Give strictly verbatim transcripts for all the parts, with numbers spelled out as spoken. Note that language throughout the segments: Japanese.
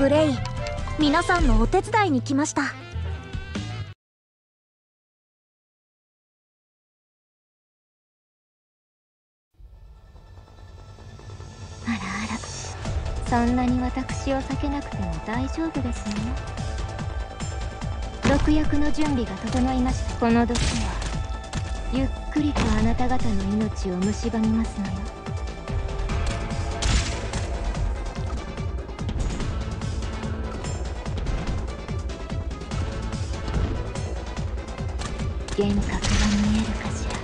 グレイ、皆さんのお手伝いに来ました。あらあら、そんなに私を避けなくても大丈夫ですよ。毒薬の準備が整いました。この毒はゆっくりとあなた方の命を蝕みますのよ。幻覚が見えるかしら。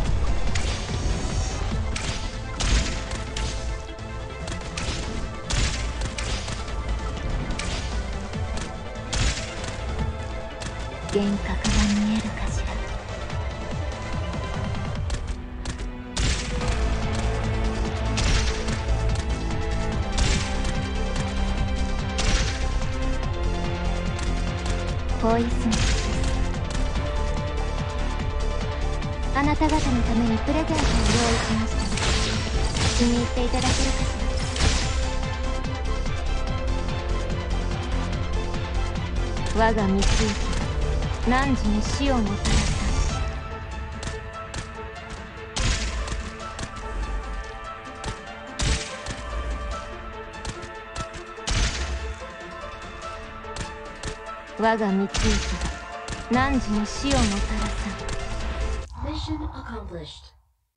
幻覚が見えるかしら。ポイズンです。あなた方のためにプレゼントを用意しましたので、気に入っていただけるかしら。我が三井家、汝に死をもたらさん。我が三井家が汝に死をもたらさん。 Mission accomplished.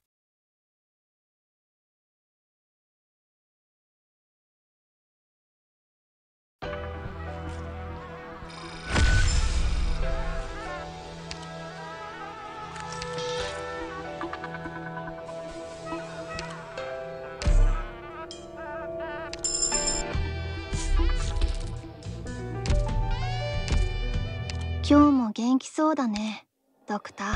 今日も元気そうだね、ドクター。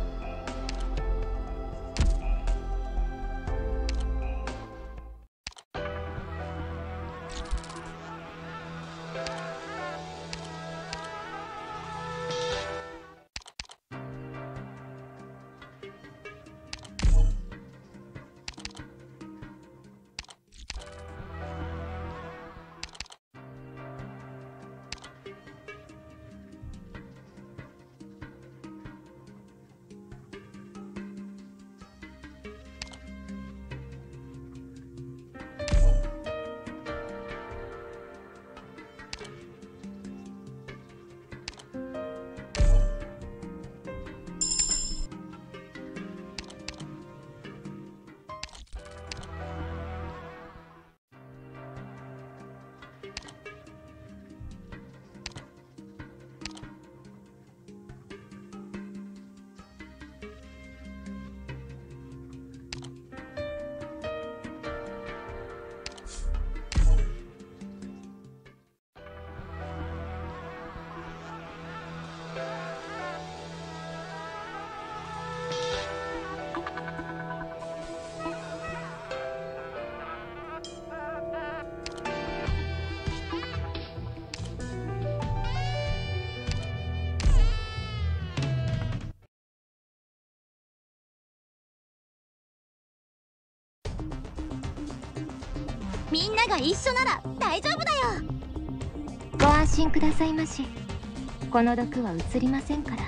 みんなが一緒なら大丈夫だよ。 ご安心くださいまし。この毒は移りませんから。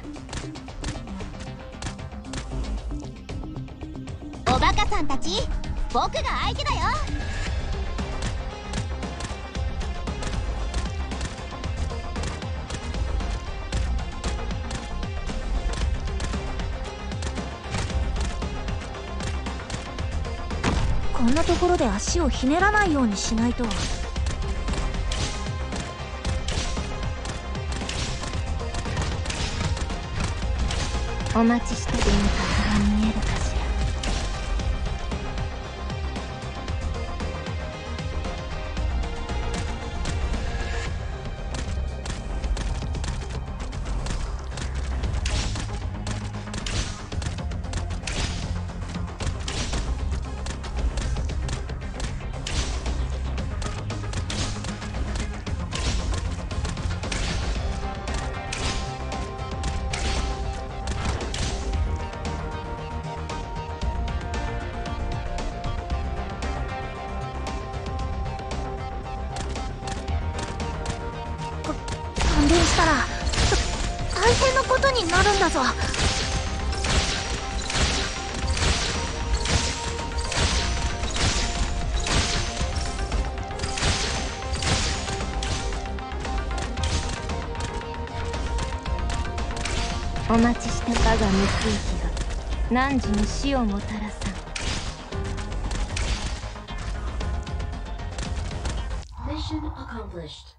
おバカさんたち、僕が相手だよ。 こんなところで足をひねらないようにしないと。 お待ちして幻覚が見えるかしら。 大変なことになるんだぞ。 お待ちして我が無空気が汝に死をもたらさん。 Mission accomplished.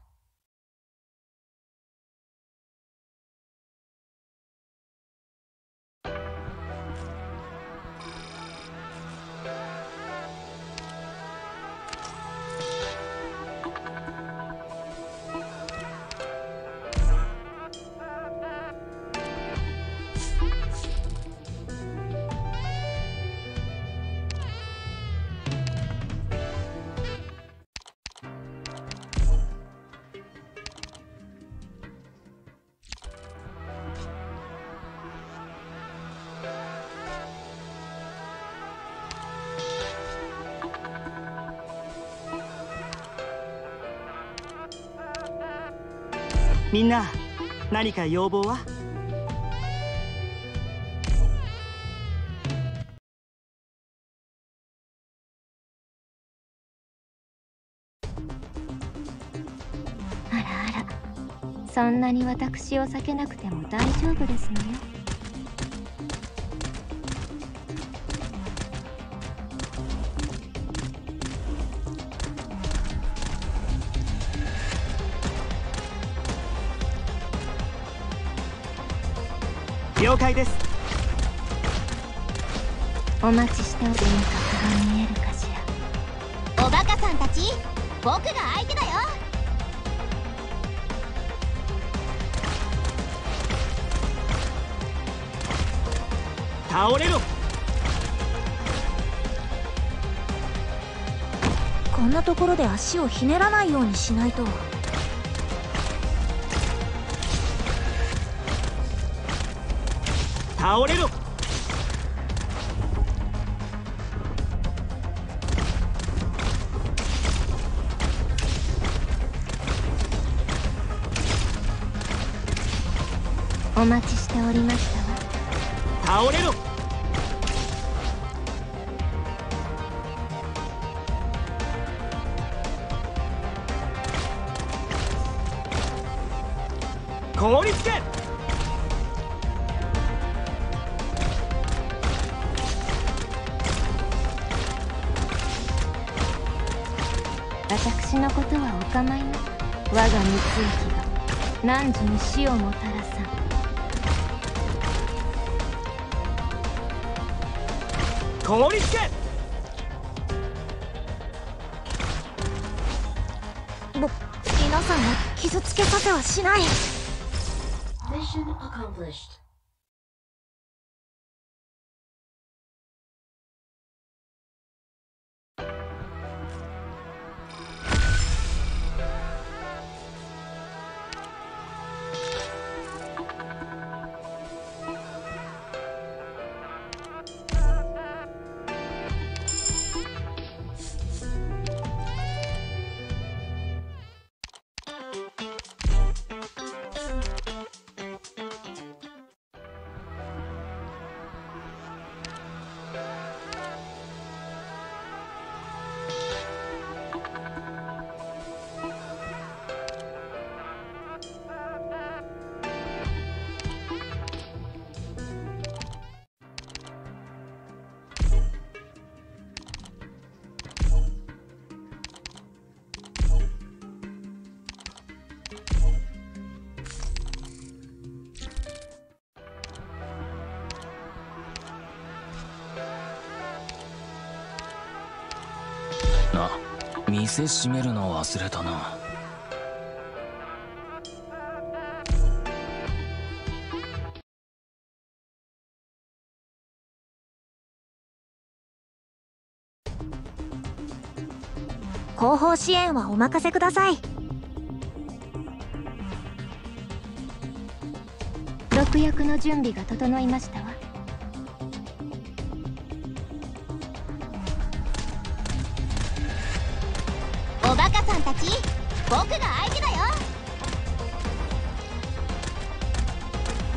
みんな、何か要望は？ あらあら、そんなに私を避けなくても大丈夫ですのよ。 了解です。 お待ちしておりにかが見えるかしら。 おバカさんたち、僕が相手だよ。 倒れろ。 こんなところで足をひねらないようにしないと。 倒れろ。 お待ちしておりましたわ。 倒れろ。凍りつけ。 私のことはお構いなく。我が無空気が汝に死をもたらさん。 凍りつけ。 ぼ、皆さんを傷つけさせはしない。 Mission accomplished. な、店閉めるの忘れたな。 後方支援はお任せください。 毒薬の準備が整いましたわ。 おバカさんたち、僕が相手だよ。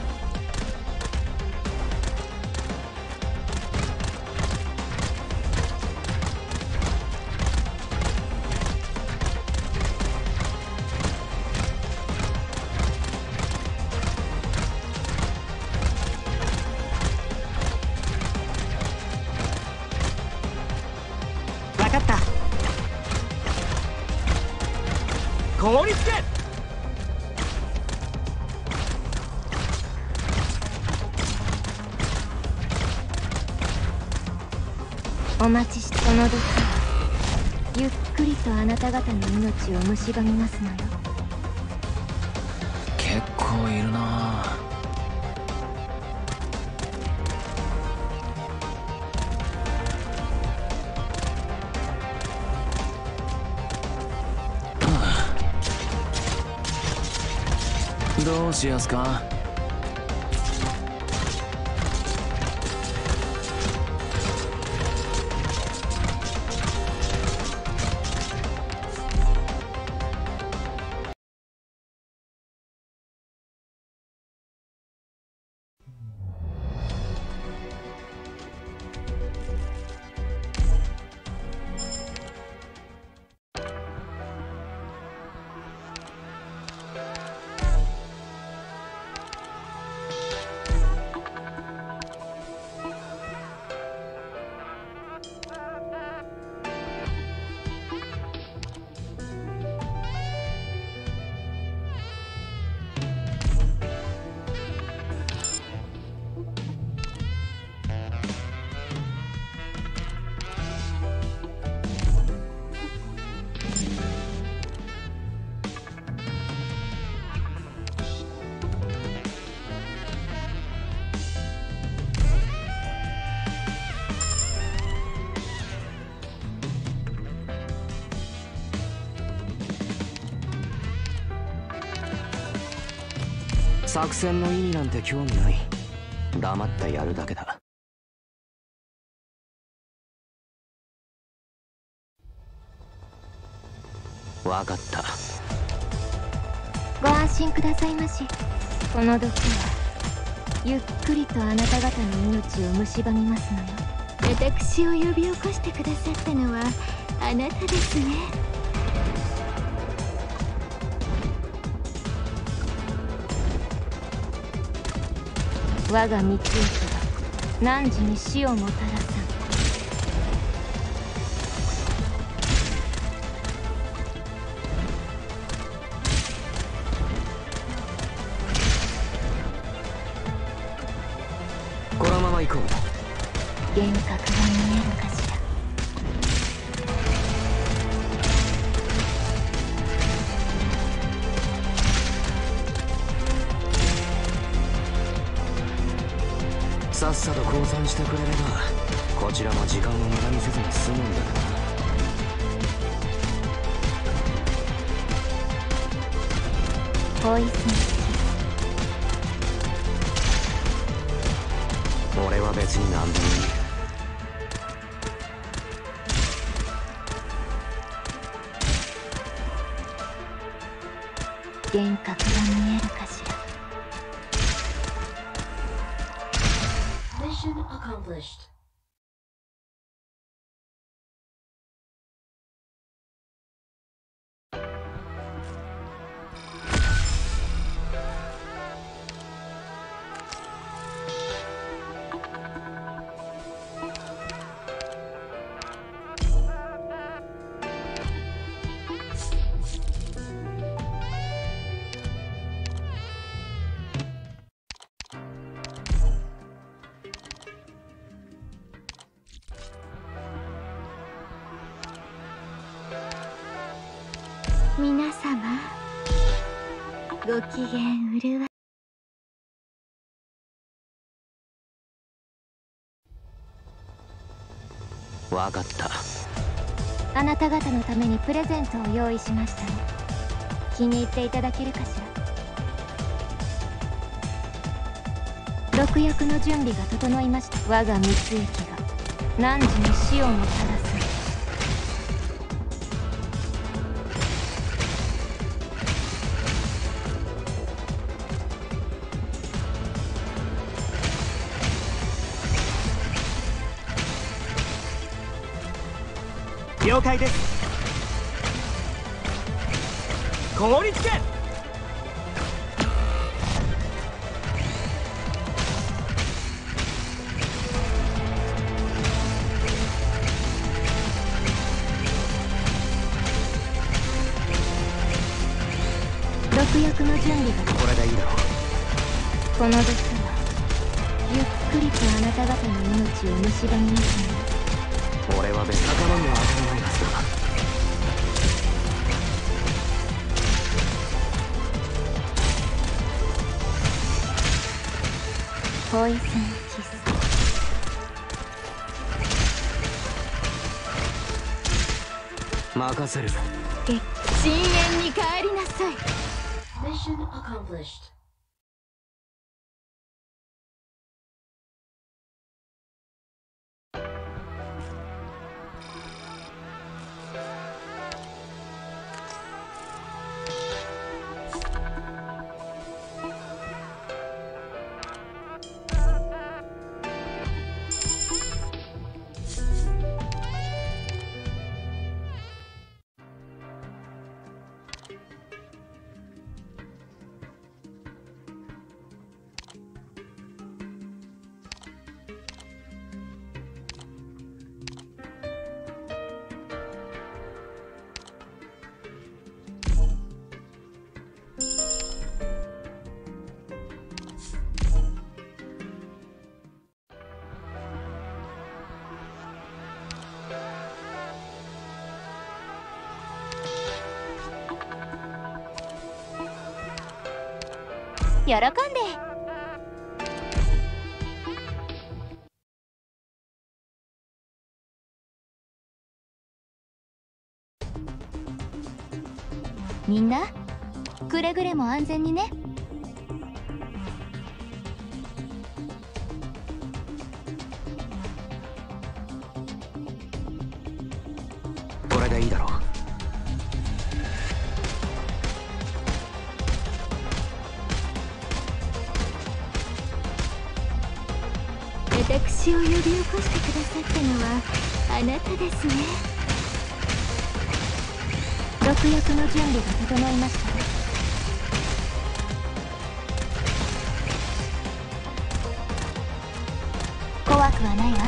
凍りつけ。 お待ちして、この毒はゆっくりとあなた方の命を蝕みますのよ。 結構いるな。どうしやすか。作戦の意味なんて興味ない。黙ってやるだけだ。わかった。 ご安心くださいまし。この毒はゆっくりとあなた方の命を蝕みますのよ。私を呼び起こしてくださったのはあなたですね。我が三つ行きは汝に死をもたらさん。 このまま行こう。 幻覚が見えるかしら。 さっさと降参してくれればこちらも時間を無駄にせずに済むんだけどな。 ポイズン。 俺は別に何でもいい。 幻覚が見えるかしら。 Mission accomplished. 皆様ご機嫌うるわ。 わかった。 あなた方のためにプレゼントを用意しましたの。気に入っていただけるかしら。毒薬の準備が整いました。我が蜜液が汝に死をもたらす。 了解です。凍りつけ。 準備が。 これでいいだろう。 この毒はゆっくりとあなた方の命を蝕みますね。 俺は別仲間には当たらないはずだ。 ポイズンキス。 任せる。 深淵に帰りなさい。 Mission accomplished. 喜んで。みんなくれぐれも安全にね。 これでいいだろう。 私を呼び起こしてくださったのはあなたですね。毒薬の準備が整いました。 怖くはないわ。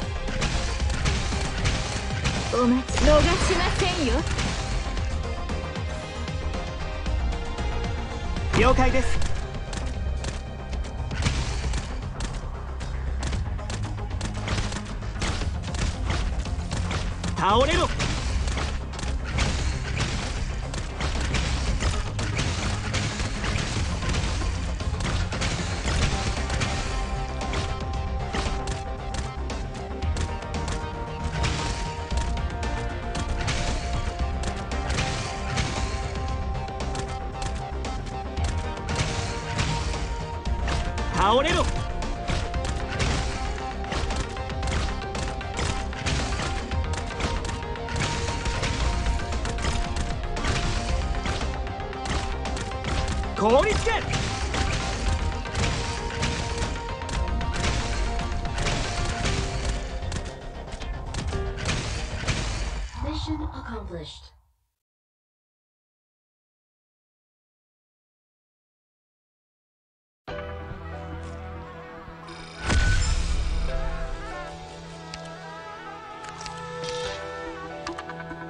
お待ち逃しませんよ。 了解です。倒れろ。倒れろ。凍りつけ。 Mission accomplished.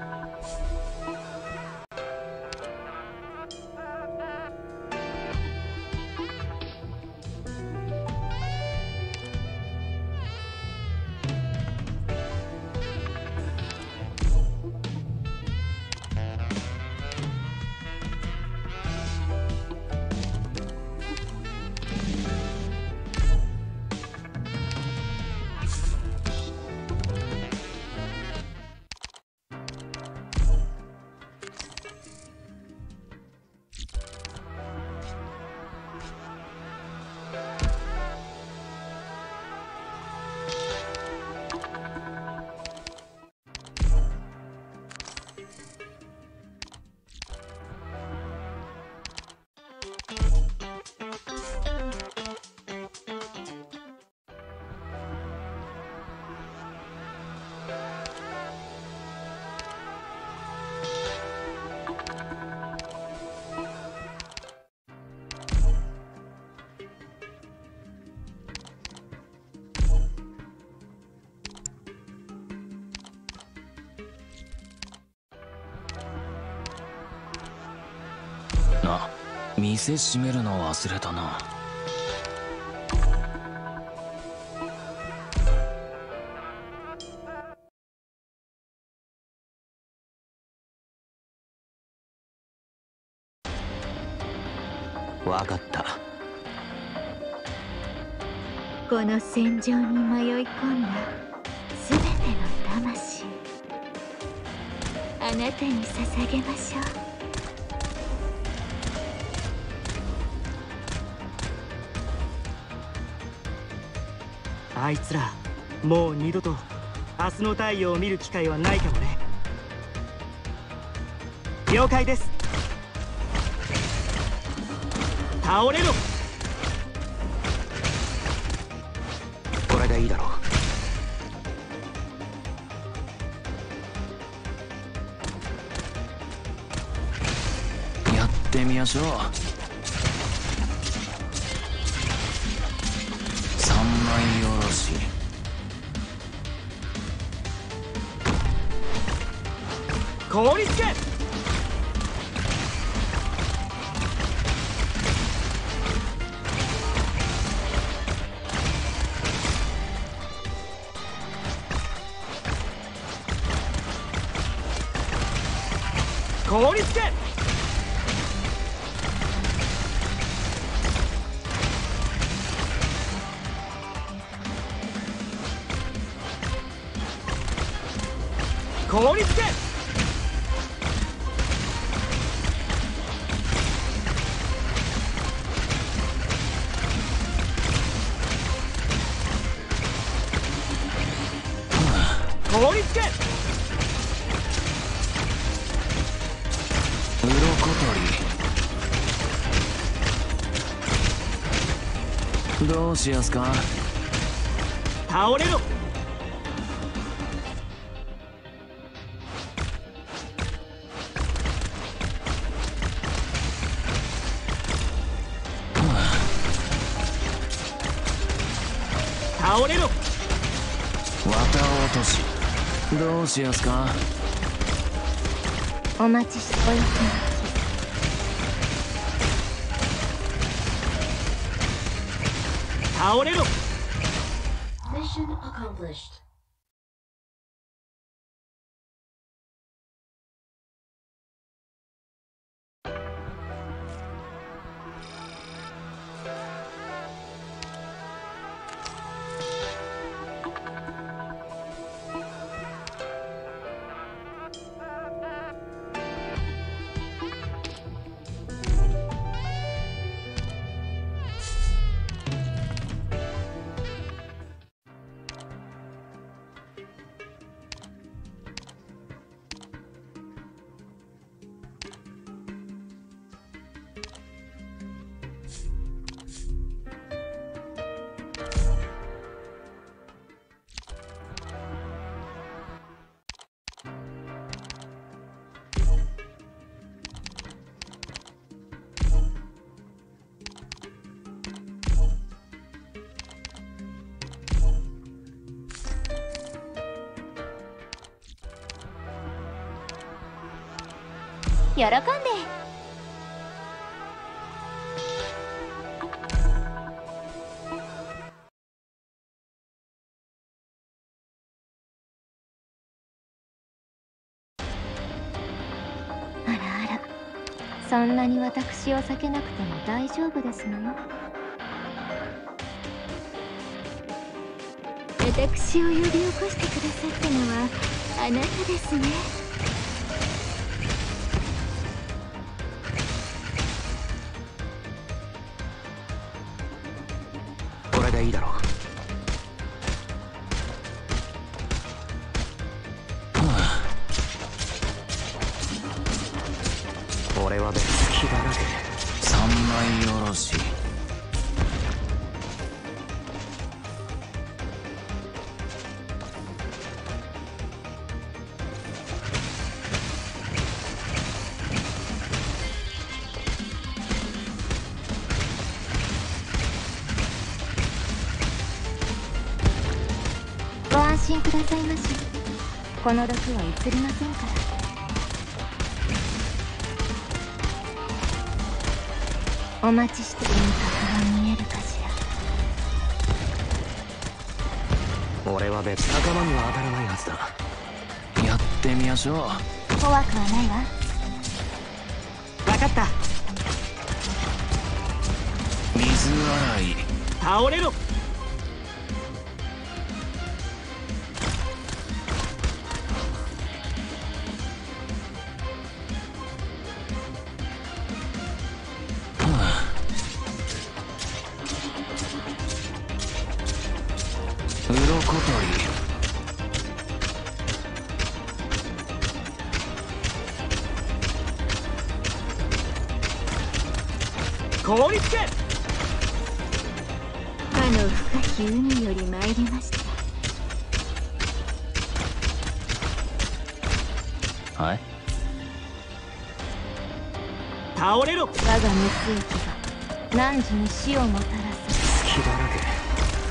こ店閉めるの忘れたな。わかった。 この戦場に迷い込んだすべての魂、あなたに捧げましょう。 あいつらもう二度と明日の太陽を見る機会はないかもね。了解です。倒れろ。 これでいいだろう。やってみましょう。三枚おろし。 凍りつけ。凍りつけ。凍りつけ。凍りつけ。 鱗取り。どうしやすか。 倒れろ。倒れろ。 綿落とし。どうしやすか。 お待ちしておいて。 倒れろ。 Mission accomplished. 喜んで。あらあら、そんなに私を避けなくても大丈夫ですのよ。私を呼び起こしてくださったのはあなたですね。 これでいいだろう。俺は別気だらけ。三枚おろし。 ご安心くださいまし。この毒は移りませんから。 お待ちしてる輪郭が見えるかしら。 俺は別仲間には当たらないはずだ。やってみましょう。 怖くはないわ。 分かった。 水洗い。 倒れろ。 鱗取り。 凍りつけ。 あの深き海より参りました。 はい。 倒れろ。 我が熱液が汝に死をもたらす。 隙だらけ。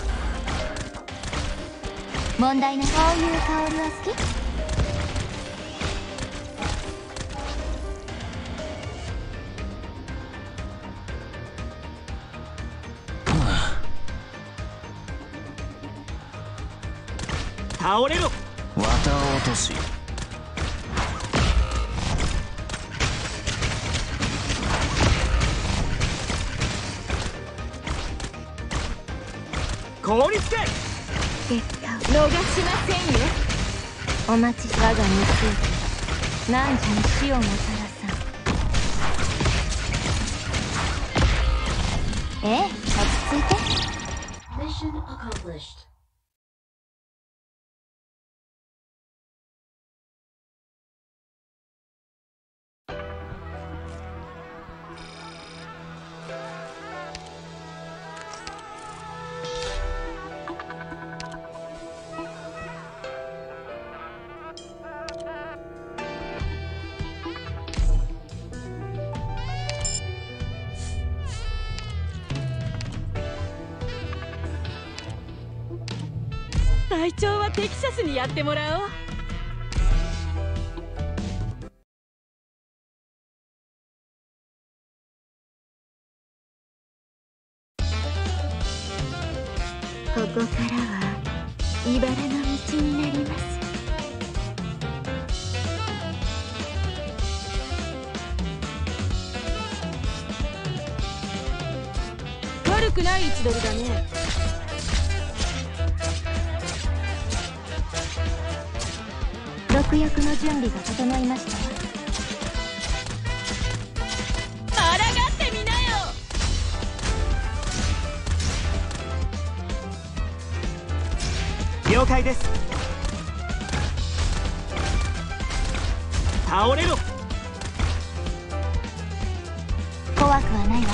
問題ない。こういう香りは好き？ 倒れろ。 綿落とし。 凍りつけ。 結果を逃しませんよ。お待ち。我が熱液が汝に死をもたらさん。 ええ、落ち着いて。 Mission accomplished. 隊長はテキサスにやってもらおう。 ここからは茨の道になります。 悪くない位置取りだね。 毒薬の準備が整いましたわ。 あらがってみなよ。 了解です。倒れろ。 怖くはないわ。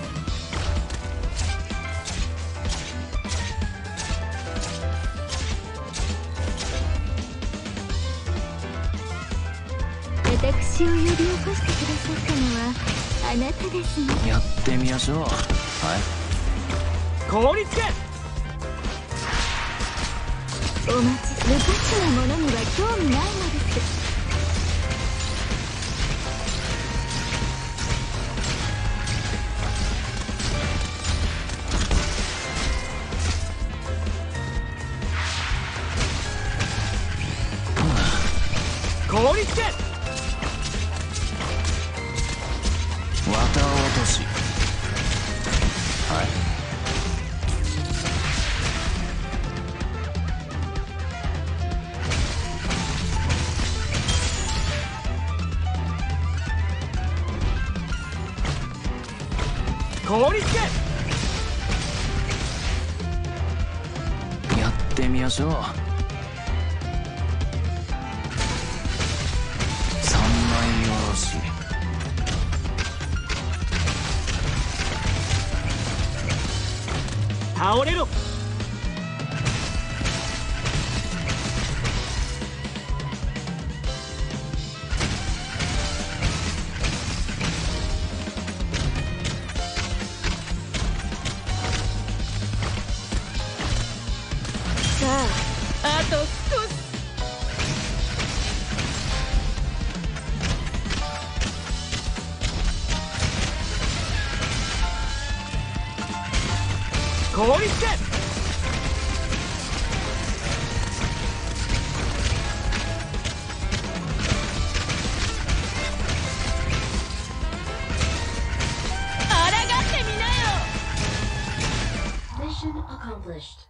私を呼び起こしてくださったのはあなたですね。 やってみましょう。はい。 凍りつけ。 お待ち。無価値なものには興味ないのです。 凍りつけ。 綿落とし。はい。 凍りつけ。 やってみましょう。三枚おろし。 倒れろ。 さあ、あと少し。 効率で。 あらがってみなよ。 Mission accomplished.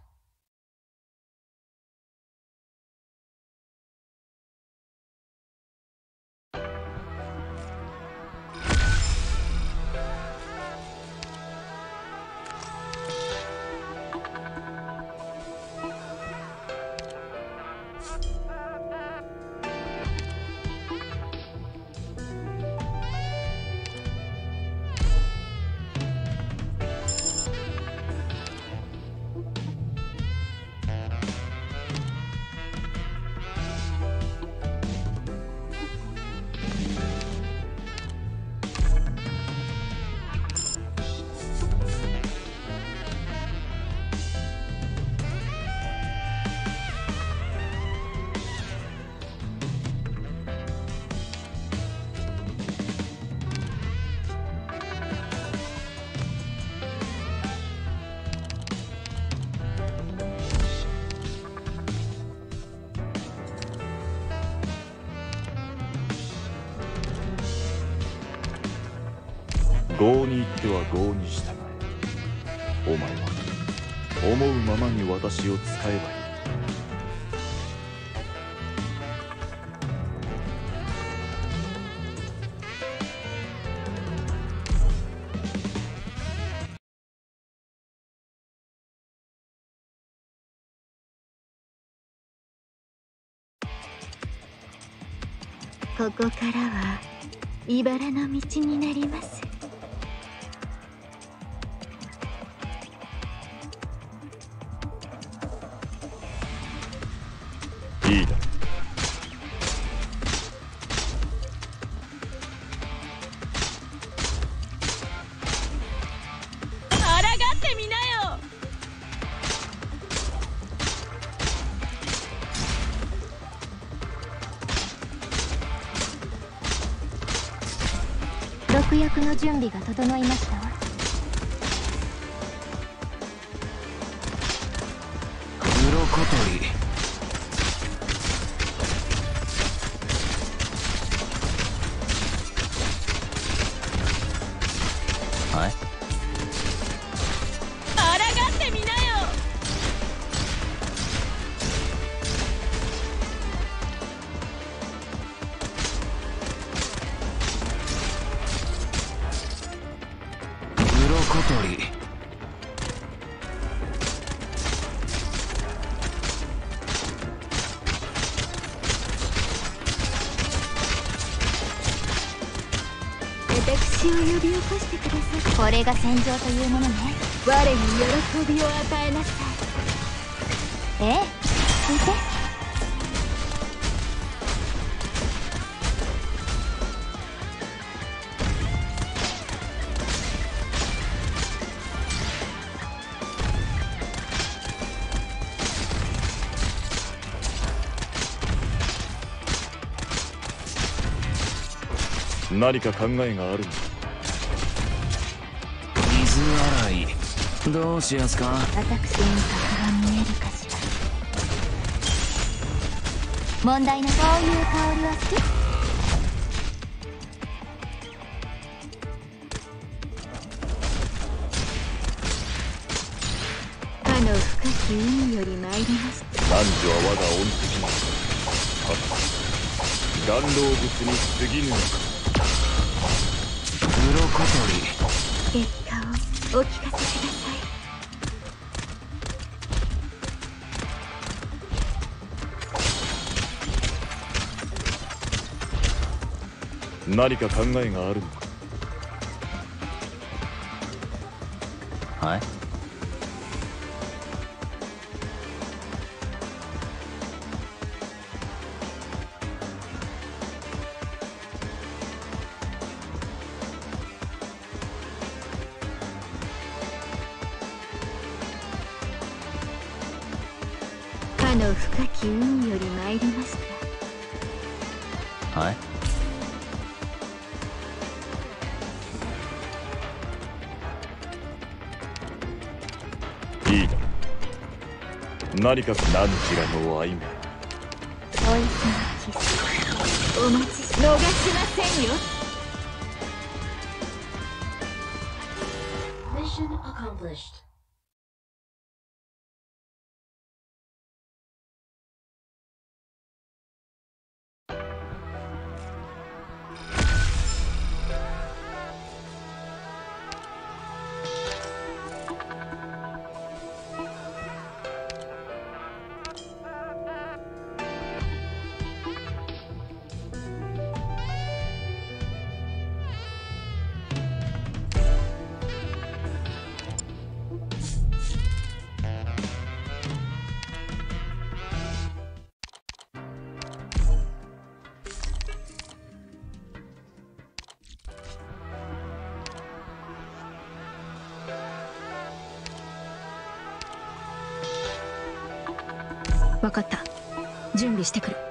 郷に行っては郷に従え。お前は思うままに私を使えばいい。 ここからは茨の道になります。 いいだ。 あらがってみなよ。 毒薬の準備が整いましたわ。 鱗取り。はい。 あらがってみなよ。 鱗取り。 私を呼び起こしてください。 これが戦場というものね。 我に喜びを与えなさい。 ええ、聞いて。 何か考えがあるんだ。 水洗いどうしやすか。 私に先が見えるかしら。 問題なそういう香りは好き。 かの深き海より参りました。 男女は我が恩敵なのだ。はた岩老物に過ぎぬのか。 鱗取り。 結果をお聞かせください。 何か考えがあるのか。 はい。 かの深き海より参りました。 はい。 いいだろう。何か何ちらの愛名。 おいしなキスお待ち逃しませんよ。 Mission accomplished. 分かった。準備してくる。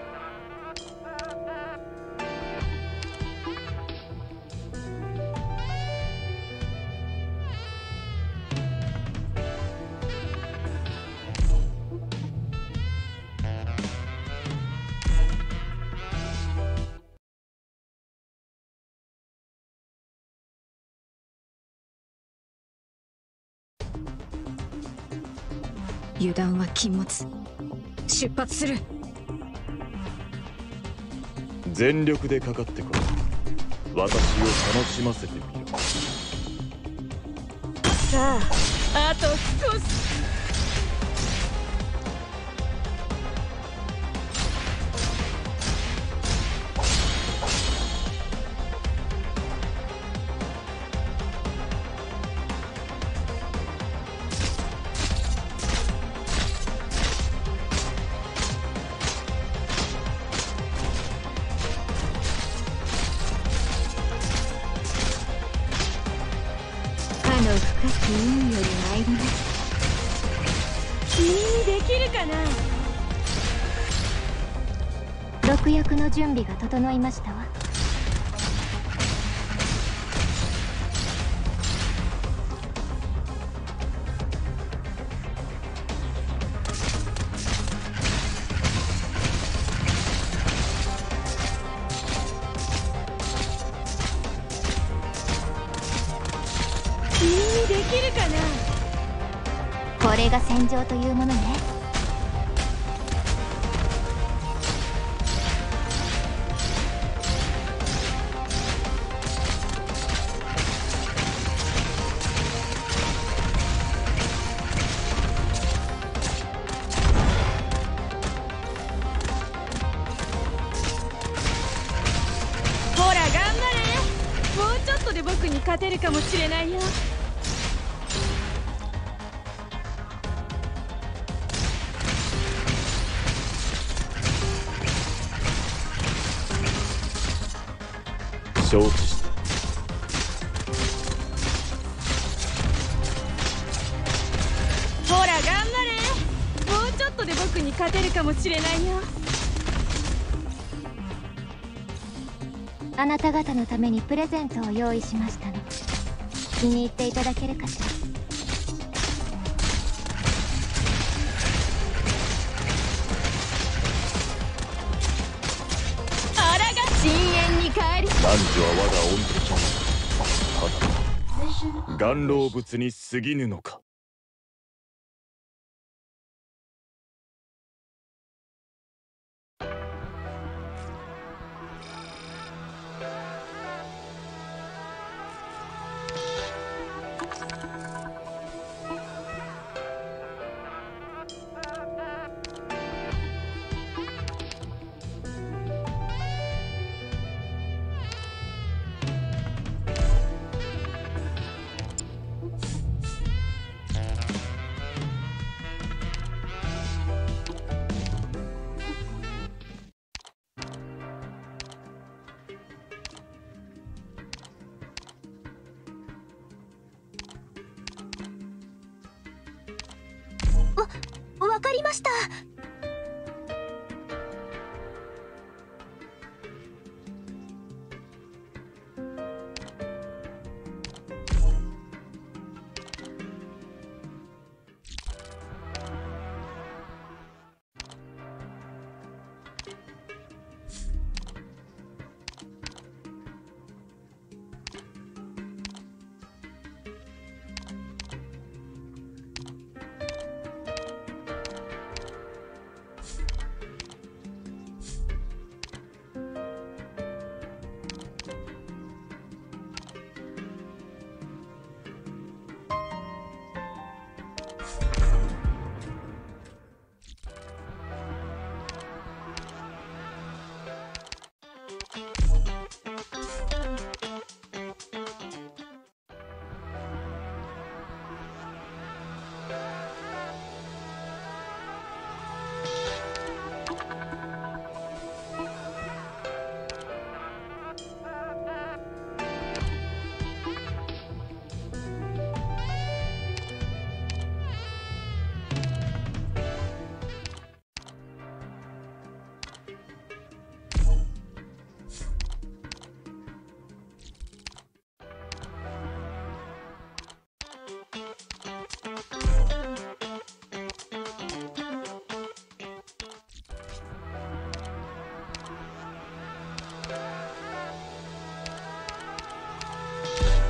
油断は禁物。出発する。 全力でかかってこい。私を楽しませてみろ。 さあ、あと少し。 深き運より参ります。 君にできるかな。 毒薬の準備が整いましたわ。 君にできるかな。 これが戦場というものね。 ほら頑張れ。もうちょっとで僕に勝てるかもしれないよ。 承知した。 ほら頑張れ。もうちょっとで僕に勝てるかもしれないよ。 あなた方のためにプレゼントを用意しましたの。気に入っていただけるかしら。 あらが深淵に帰り。 男女は我が恩敵。た Mission だ顔老 accomplished. 物に過ぎぬのか。 わかりました。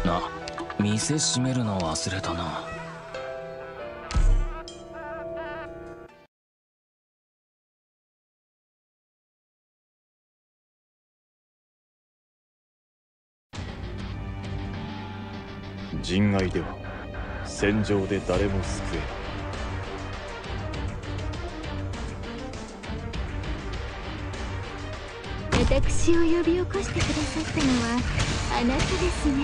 な、店閉めるの忘れたな。 人外では戦場で誰も救えない。私を呼び起こしてくださったのはあなたですね。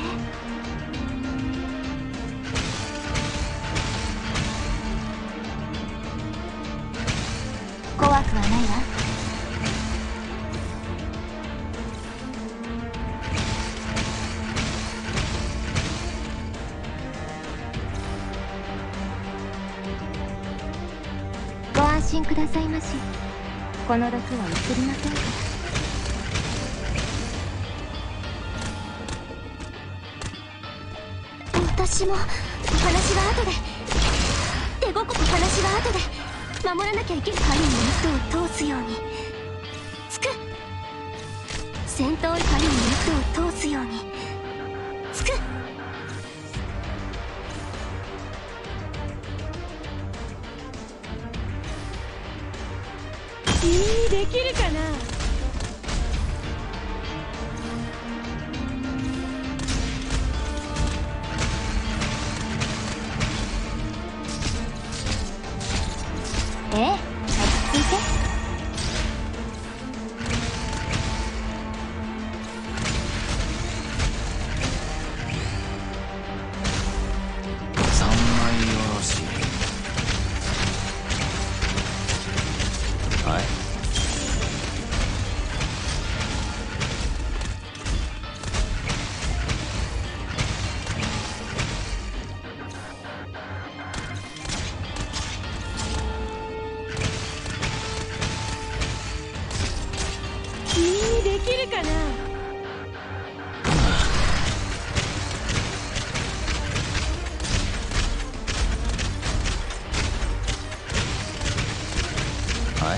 怖くはないわ。 ご安心くださいまし。この毒は移りませんから。 私もお話は後で。手ごこお話は後で。守らなきゃいけないハリーの糸を通すように。つく。戦闘ハリーの糸を通すように。つく。 君にできるかな。 ええ、落ち着いて。 三枚よろしい。はい。 君にできるかな。 はい。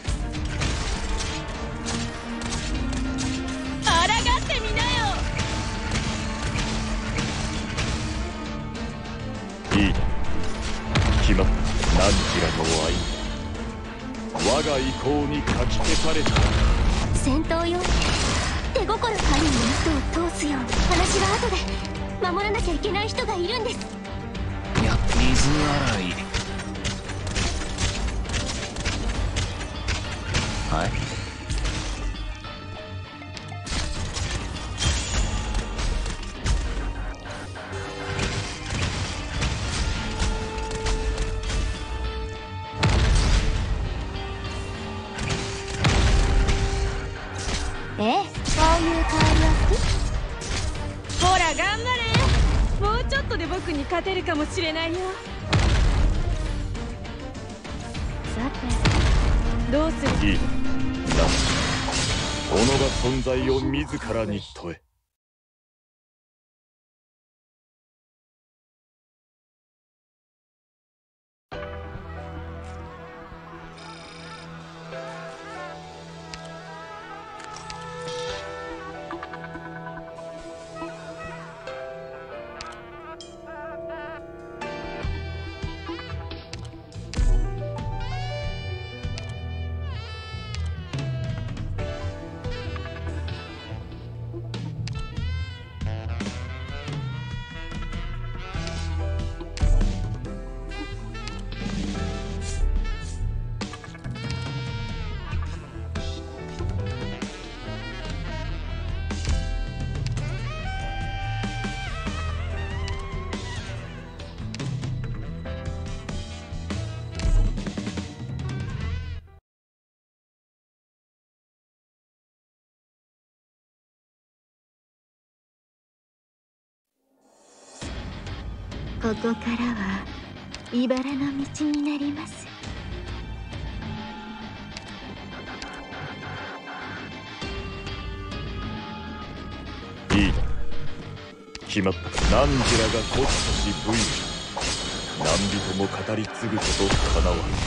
抗ってみなよ。 いいだ決まった。何時らの愛我が意向にかき消された。 戦闘用手心ハリーの糸を通すように。話は後で。守らなきゃいけない人がいるんです。 いや、水洗い。はい。 ええ、こういう香りは好き。 ほら頑張れ。もうちょっとで僕に勝てるかもしれないよ。 さてどうする。 いいだ。なら己が存在を自らに問え。 ここからは茨の道になります。 いいだ決まった。汝らがゴツとし武勇何人も語り継ぐことかなわぬ。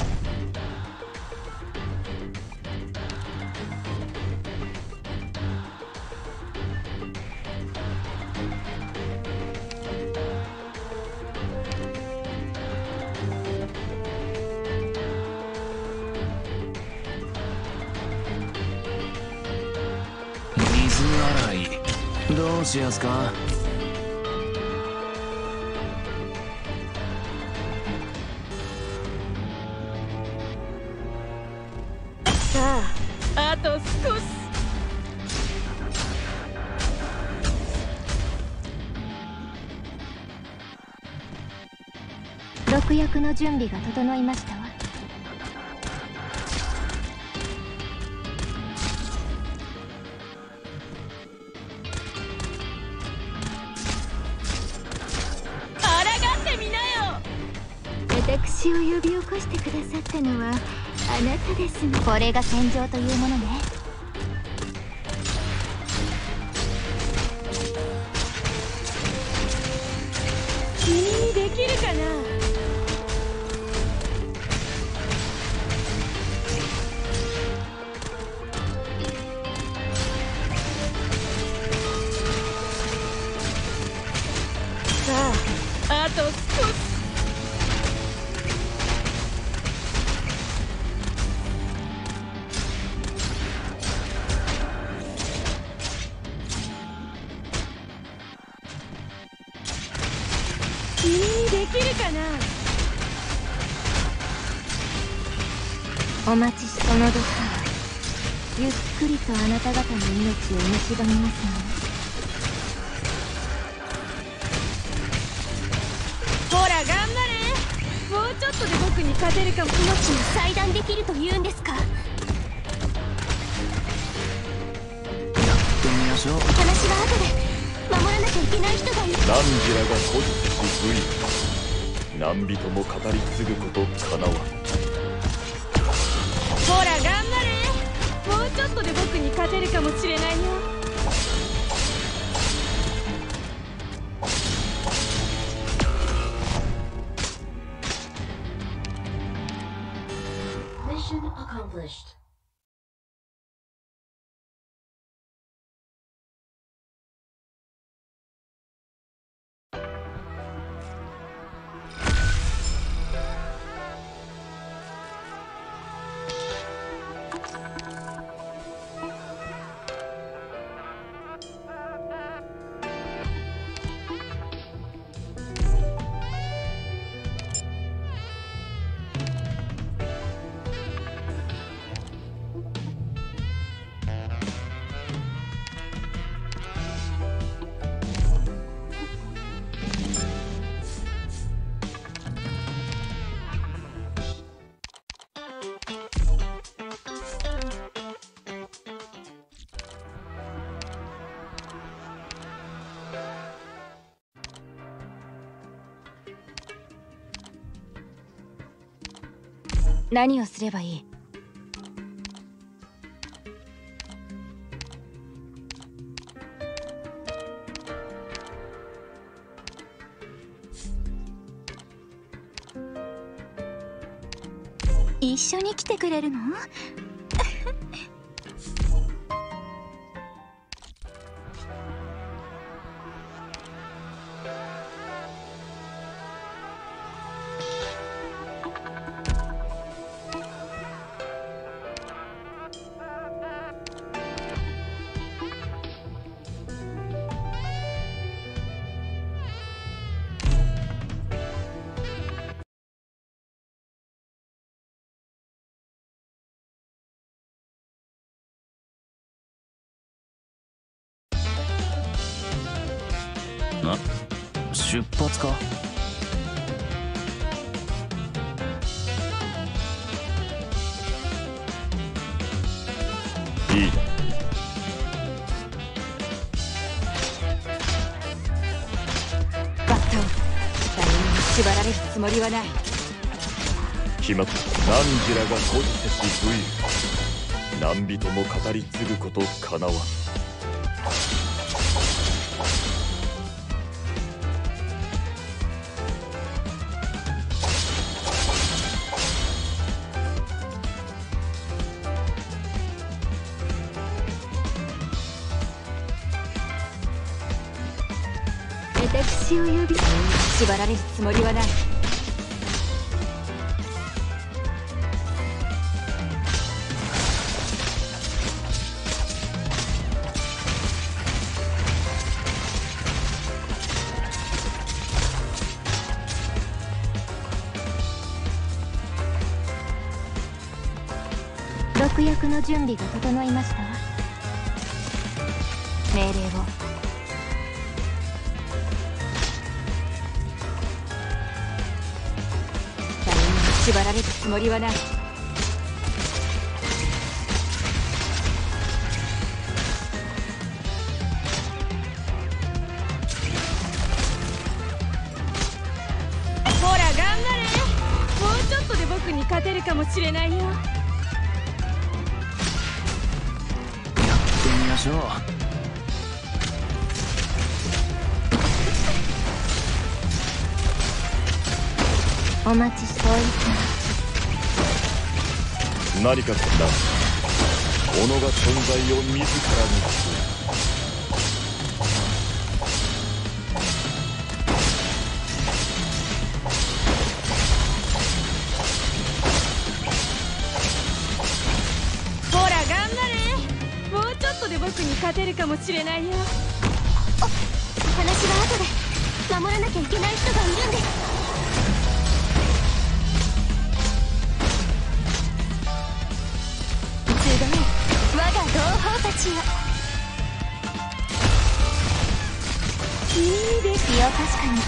どうしやすか。 さあ、あと少し。 毒薬の準備が整いましたわ。私を呼び起こしてくださったのはあなたですね。これが戦場というものね。 君にできるかな。さあ、あと少し。君にできるかな。 お待ちし、この毒はゆっくりとあなた方の命を蝕みますほら頑張れ。もうちょっとで僕に勝てるかも。 命に裁断できるというんですか。やってみましょう。 話は後で。守らなきゃいけない人がいる。 何時らが孤立し不意、何人も語り継ぐことかなわん。 ほら頑張れ。もうちょっとで僕に勝てるかもしれないよ。 Mission accomplished. 何をすればいい？ 一緒に来てくれるの？ な、出発か。 いいね。 バッタを誰にも縛られるつもりはない。 決まった。何時らが孤立し不意、何人も語り継ぐことかなわん。 私を呼び、縛られるつもりはない。 確約の準備が整いましたわ。命令を。誰にも縛られるつもりはない。 ほら頑張れ。もうちょっとで僕に勝てるかもしれないよ。 やってみましょう。 お待ちしておりま何かさな己が存在を自らにする。 ほら頑張れ。もうちょっとで僕に勝てるかもしれないよ。 お話は後で。守らなきゃいけない人がいるんです。集え我が同胞たちよ。いいですよ。確かに。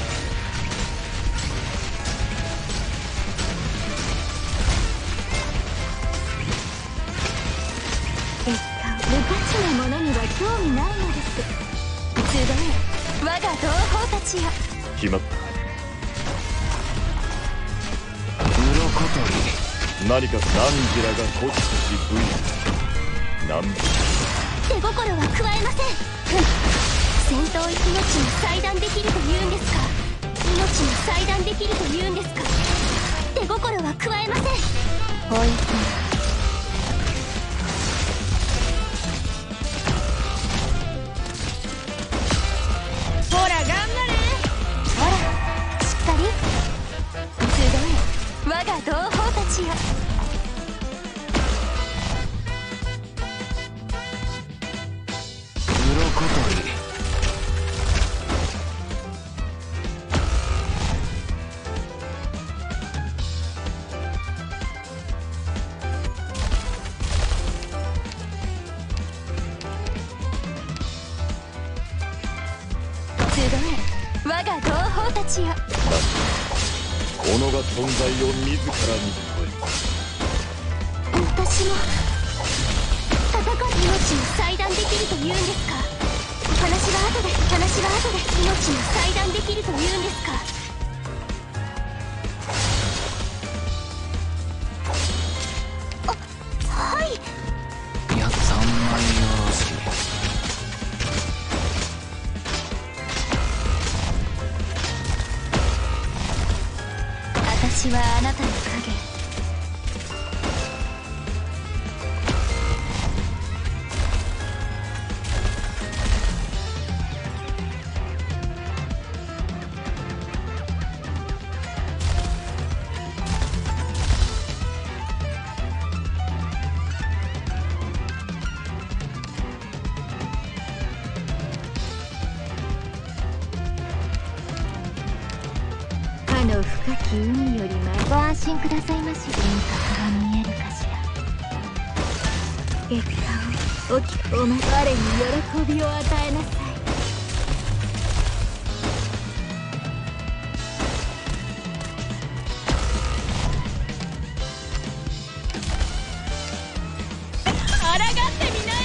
結果無価値なものには興味ないのです。集え我が同胞たちよ。 決まった。 鱗取り。 何か何時らがコツコしぶい何時手心は加えません。戦闘命に裁断できるというんですか。命に裁断できるというんですか。手心は加えません。 おいて。 ほら頑張れ。 ほらしっかり。集え我が同胞たちよ。 鱗取り。 集え我が同胞たちよ。 己が存在を自らに超私も戦って命に裁断できるというんですか。話は後で。話は後で。命に裁断できるというんですか。あはい。 いや三枚よろし。 私はあなたの影。 あの深き海より前。ご安心くださいまし。輪郭が見えるかしら。結果をおきおま我に喜びを与えなさい。 抗ってみなよ。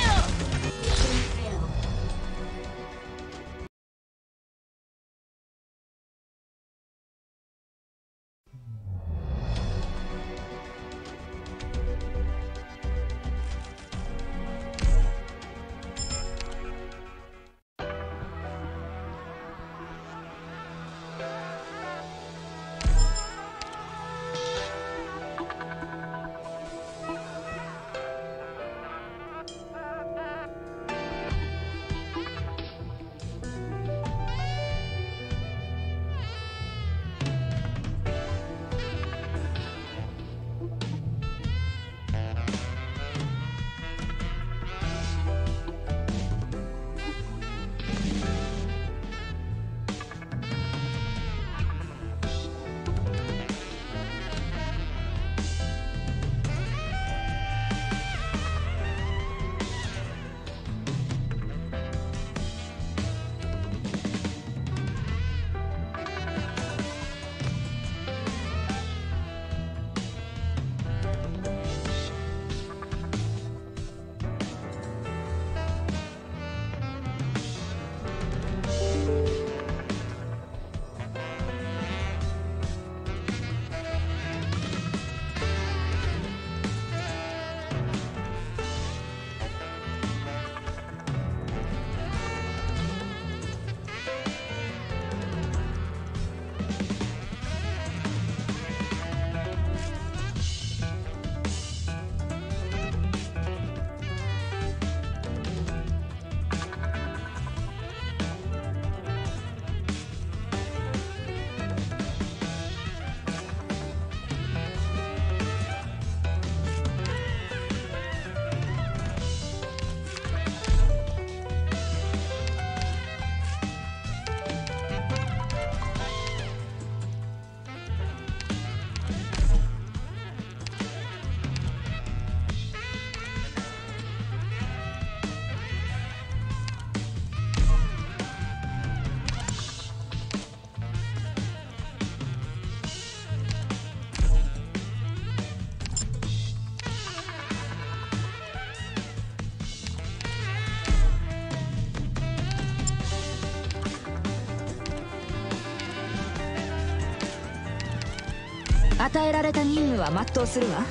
与えられた任務は全うするわ。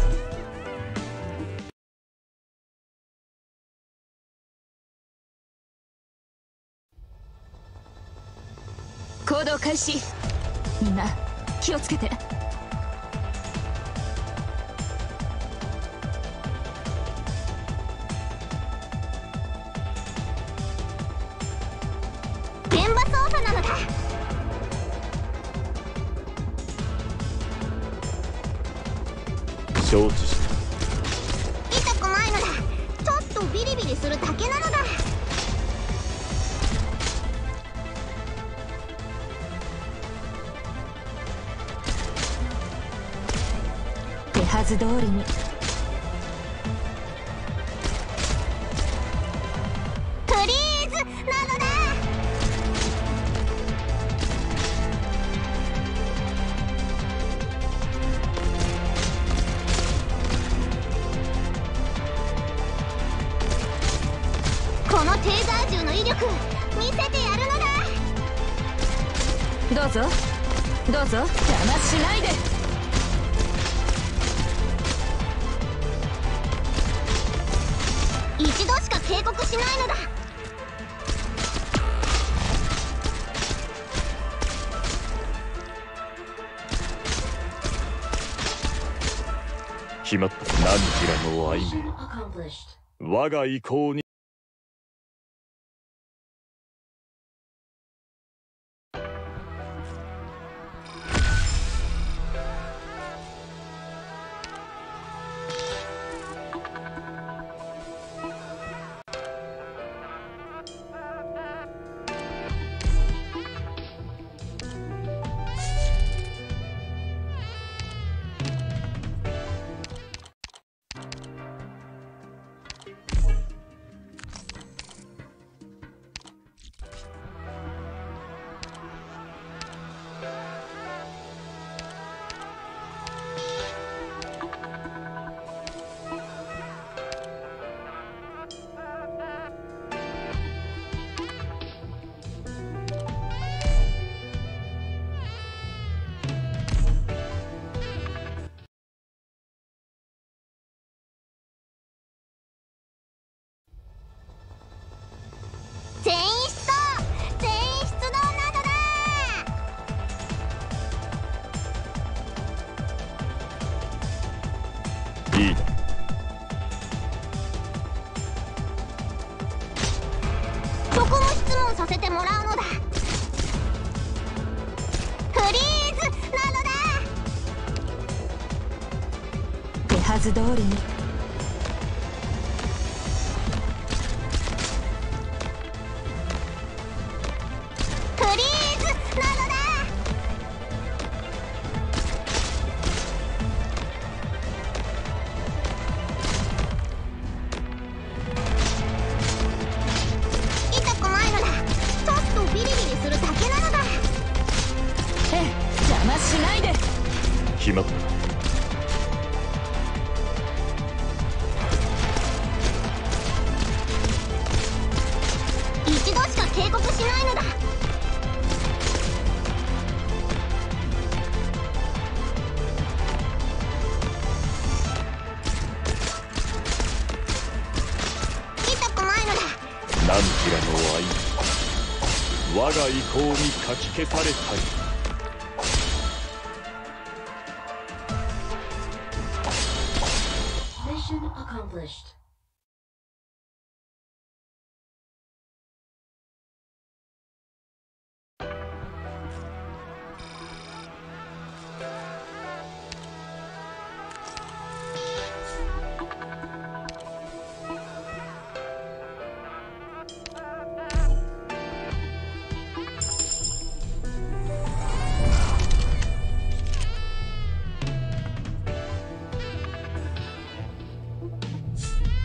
行動開始。みんな気をつけて。 現場操作なのだ。 承知した。 痛くないのだ。ちょっとビリビリするだけなのだ。 手はず通りに。 フリーズなのだ。このテーザー銃の威力見せてやるのだ。 どうぞどうぞ、邪魔しないで。 一度しか警告しないのだ。 決まった。何時らの愛 Mission accomplished. 我が意向に全員出動全員出動なのだ。 いいだ。 職務質問させてもらうのだ。フリーズなのだ。 手はず通りに。 フリーズなのだ。痛くないのだ。ちょっとビリビリするだけなのだ。 ええ、邪魔しないで。 決まった。 一度しか警告しないのだ。痛くないのだ。 何時らの愛我が意向にかき消されたい。 Mission accomplished. フ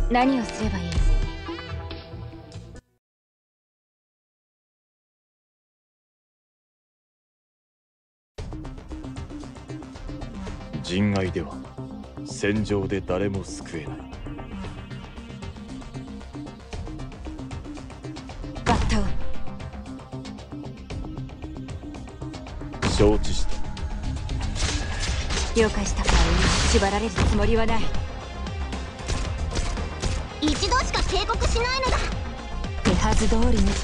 何をすればいい？ 人愛では戦場で誰も救えない。 バッタを承知した。 了解した。縛られるつもりはない。 一度しか警告しないのだ。 手はず通りに。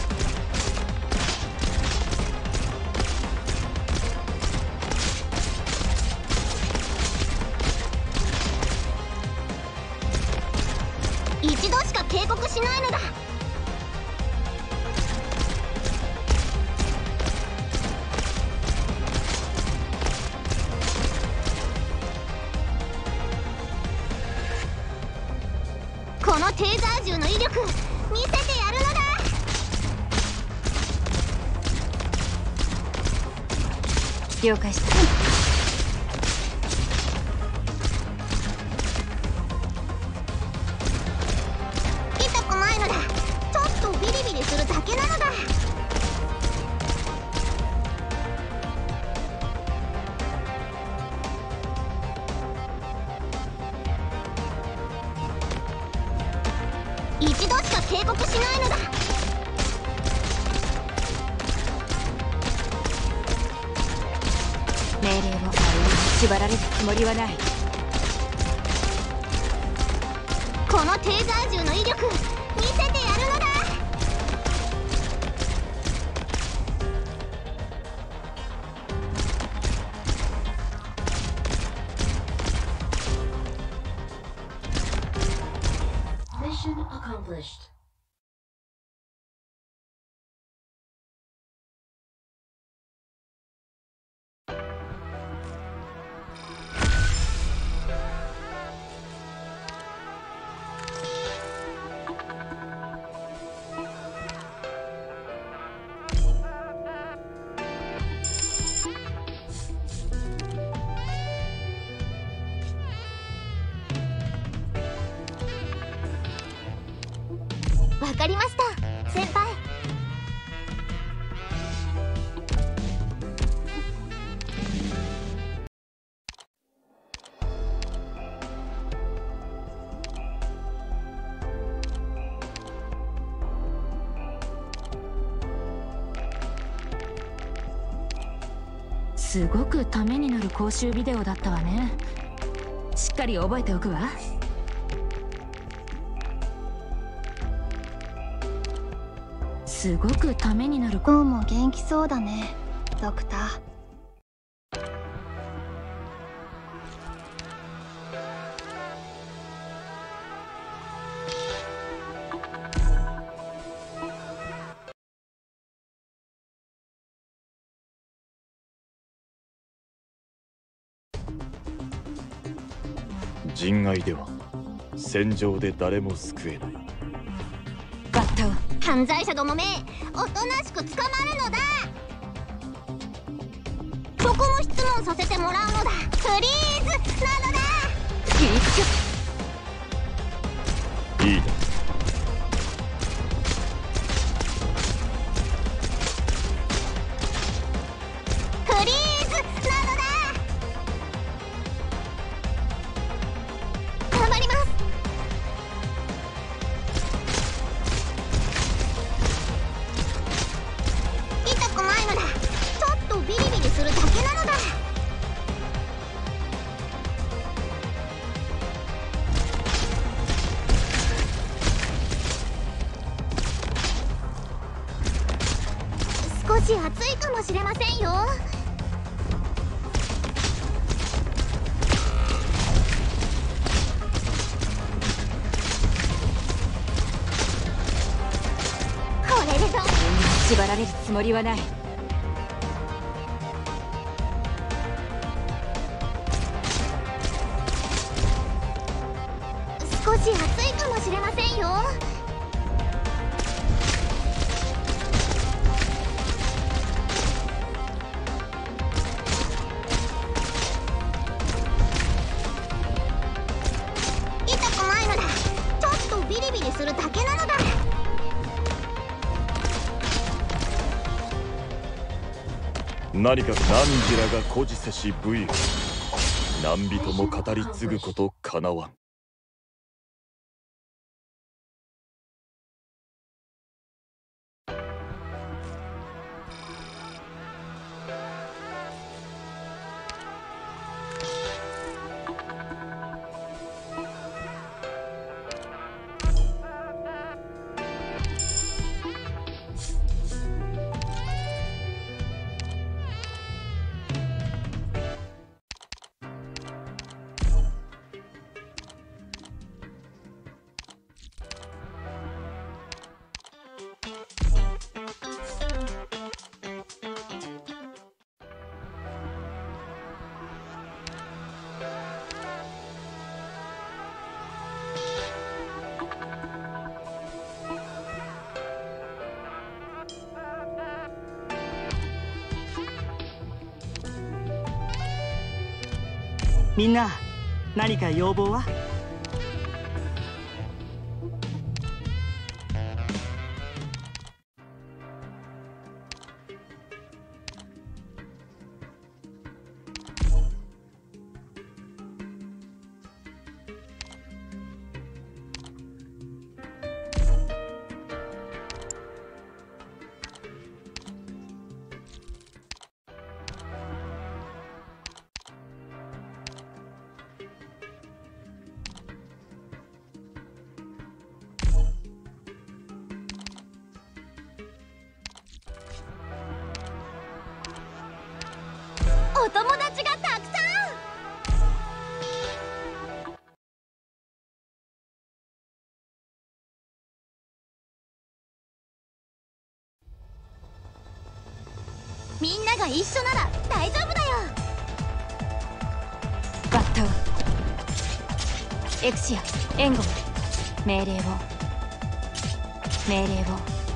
一度しか警告しないのだ。このテーザー銃の威力見せてやるのだ。 了解した。 痛くないのだ。ちょっとビリビリするだけなのだ。一度しか警告しないのだ。 命令を縛られるつもりはない。 このテーザー銃の威力見せてやるのだ。 Mission accomplished. わかりました、先輩。 すごくためになる講習ビデオだったわね。しっかり覚えておくわ。すごくためになる。 今日も元気そうだね、ドクター。 人愛では戦場で誰も救えない。 バッタを犯罪者どもめ、おとなしく捕まるのだ。そこも質問させてもらうのだ。フリーズなのだ。 いいだ。 フリーズなのだ。頑張ります。痛くないのだ。ちょっとビリビリするだけなのだ。少し暑いかもしれませんよ。これでどう？ 縛られるつもりはない。 少し暑いかもしれませんよ。痛くないのだ。ちょっと何か何時らが孤児せし武勇、何人も語り継ぐことかなわん。 みんな何か要望は？ お友達がたくさん。みんなが一緒なら大丈夫だよ。 バッタウン、エクシア、援護、命令を命令を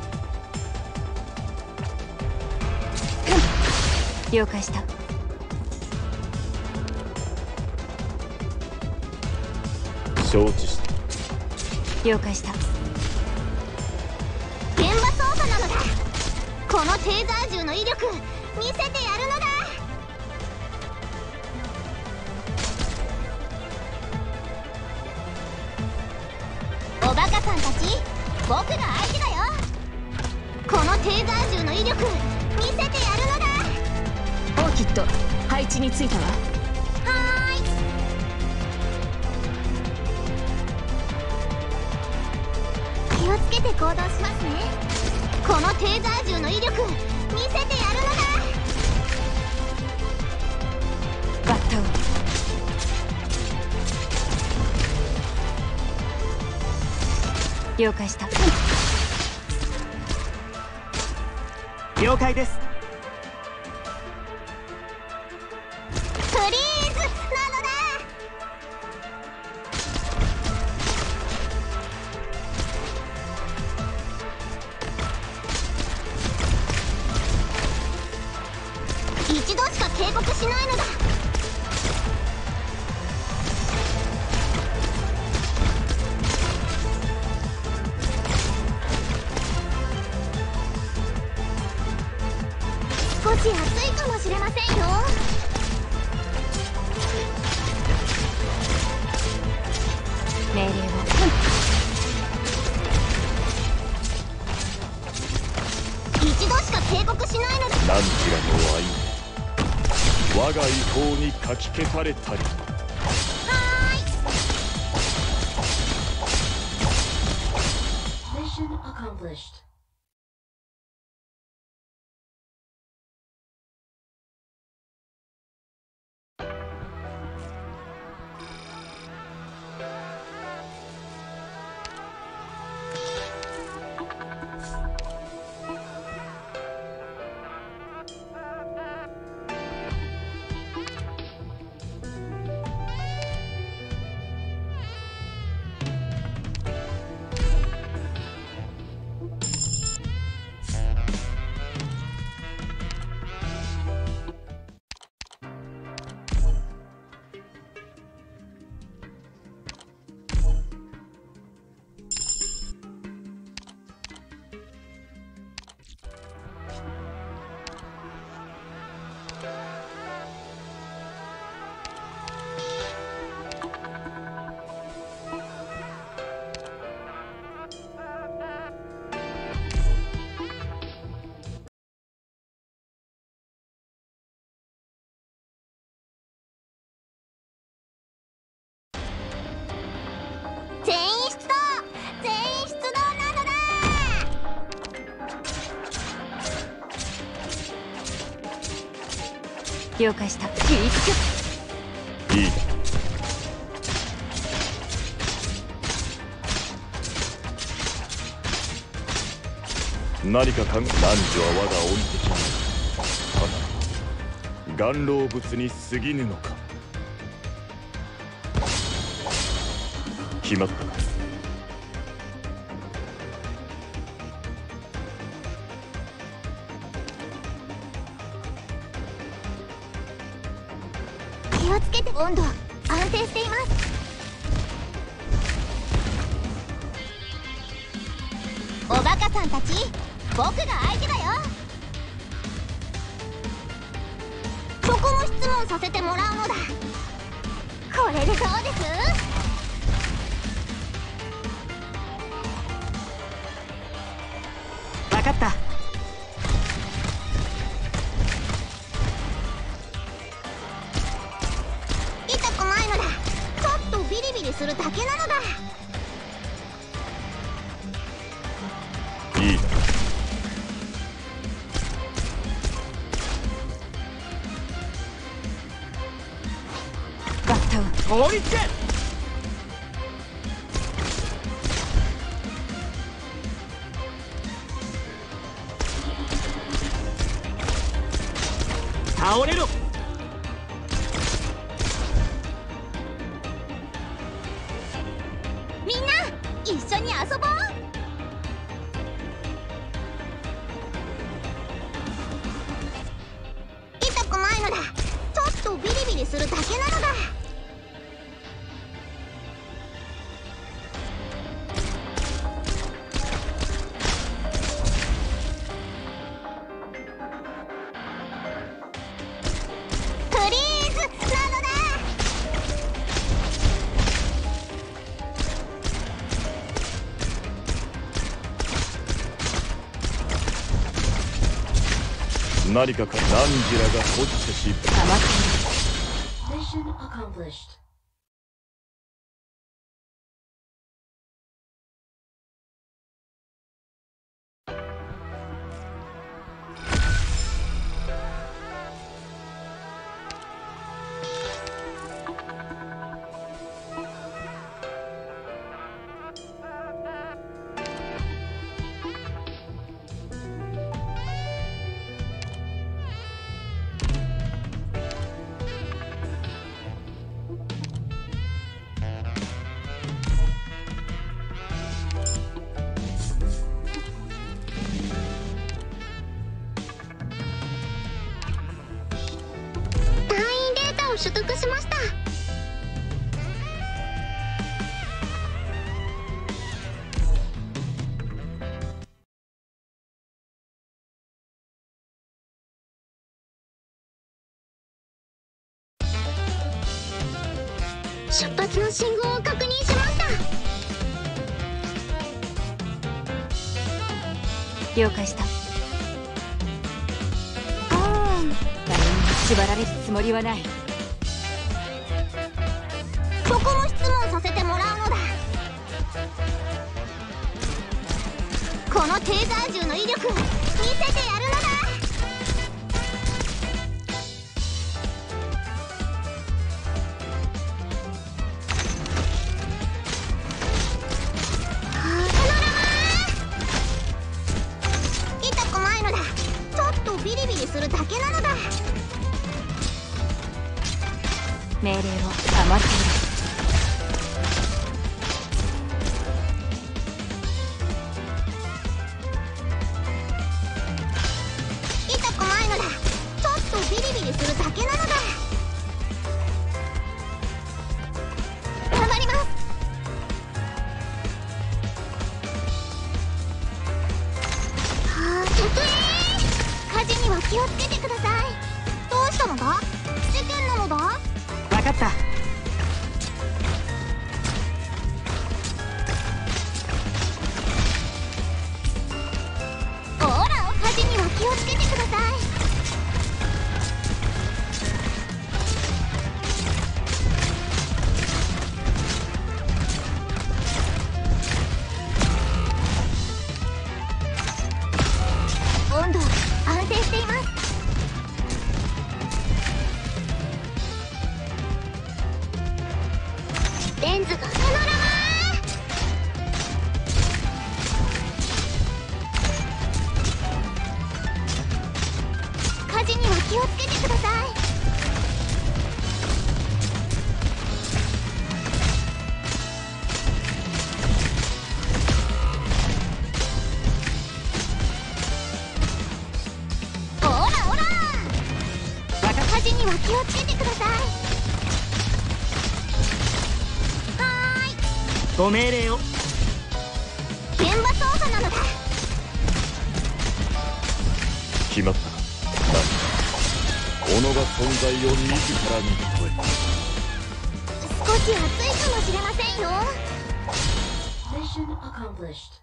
了解した。 承知した。 了解した。 現場操作なのだ。このテーザー銃の威力見せてやるのだ。おバカさんたち、僕が相手だよ。このテーザー銃の威力見せてやるのだ。 オーキッド、配置についたわ。 はーい。気をつけて行動しますね。このテーザー銃の威力見せてやるのだ。 バッタウン、了解した。 了解です。 フリーズなのだ。一度しか警告しないのだ。少し暑いかもしれませんよ。 命令を一度しか警告しないのだ。 何ちらの愛我が意向にかき消されたり。 はーい。 Mission accomplished. 了解した。切りつけ。 いい。何かかん男女は我が恩敵にただ顔老物に過ぎぬのか。決まったか。 気をつけて。温度安定しています。おバカさんたち、僕が相手だよ。そこも質問させてもらうのだ。これでどうです？ 分かった。 痛くないのだ。ちょっとビリビリするだけなのだ。 いい。 バッタを放りつけ。倒れろ。 みんな一緒に遊ぼう。痛くないのだ。ちょっとビリビリするだけなのだ。フリーズなのだ。 何かか何時らが落ちてしたまって Mission accomplished. 隊員データを取得しました。出発の信号を確認しました。 了解した。 ああ、 誰にも縛られるつもりはない。 そこも質問させてもらうのだ。このテーザー銃の威力見せてやるのだ。痛くないのだ。ちょっとビリビリするだけなのだ。 命令を甘っている。 痛くないのだ。ちょっとビリビリするだけなのだ。頑張ります。はあ、ちょっとえー、火事には気をつけてください。どうしたのだ？事件なのだ？ 分かった。 ほら、火事には気をつけてください。温度安定しています。 事には気をつけてください。オラオラ、火事には気をつけてください。はーい、 ご命令を。 現場操作なのだ。 決まったか。だ己が存在を自らに問え。 少し熱いかもしれませんよ。 Mission accomplished.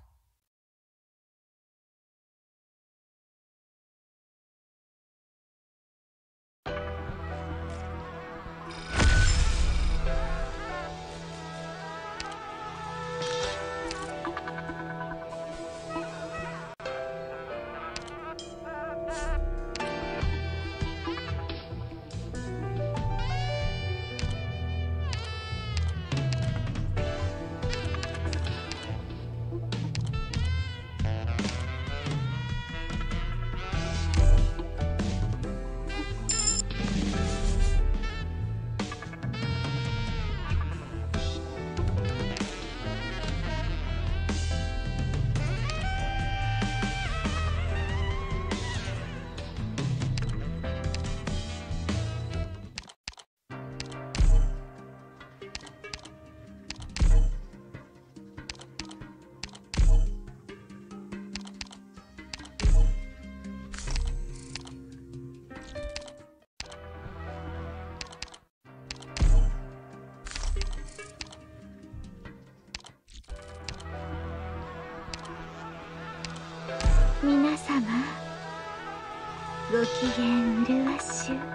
皆様、ご機嫌うるわしゅう。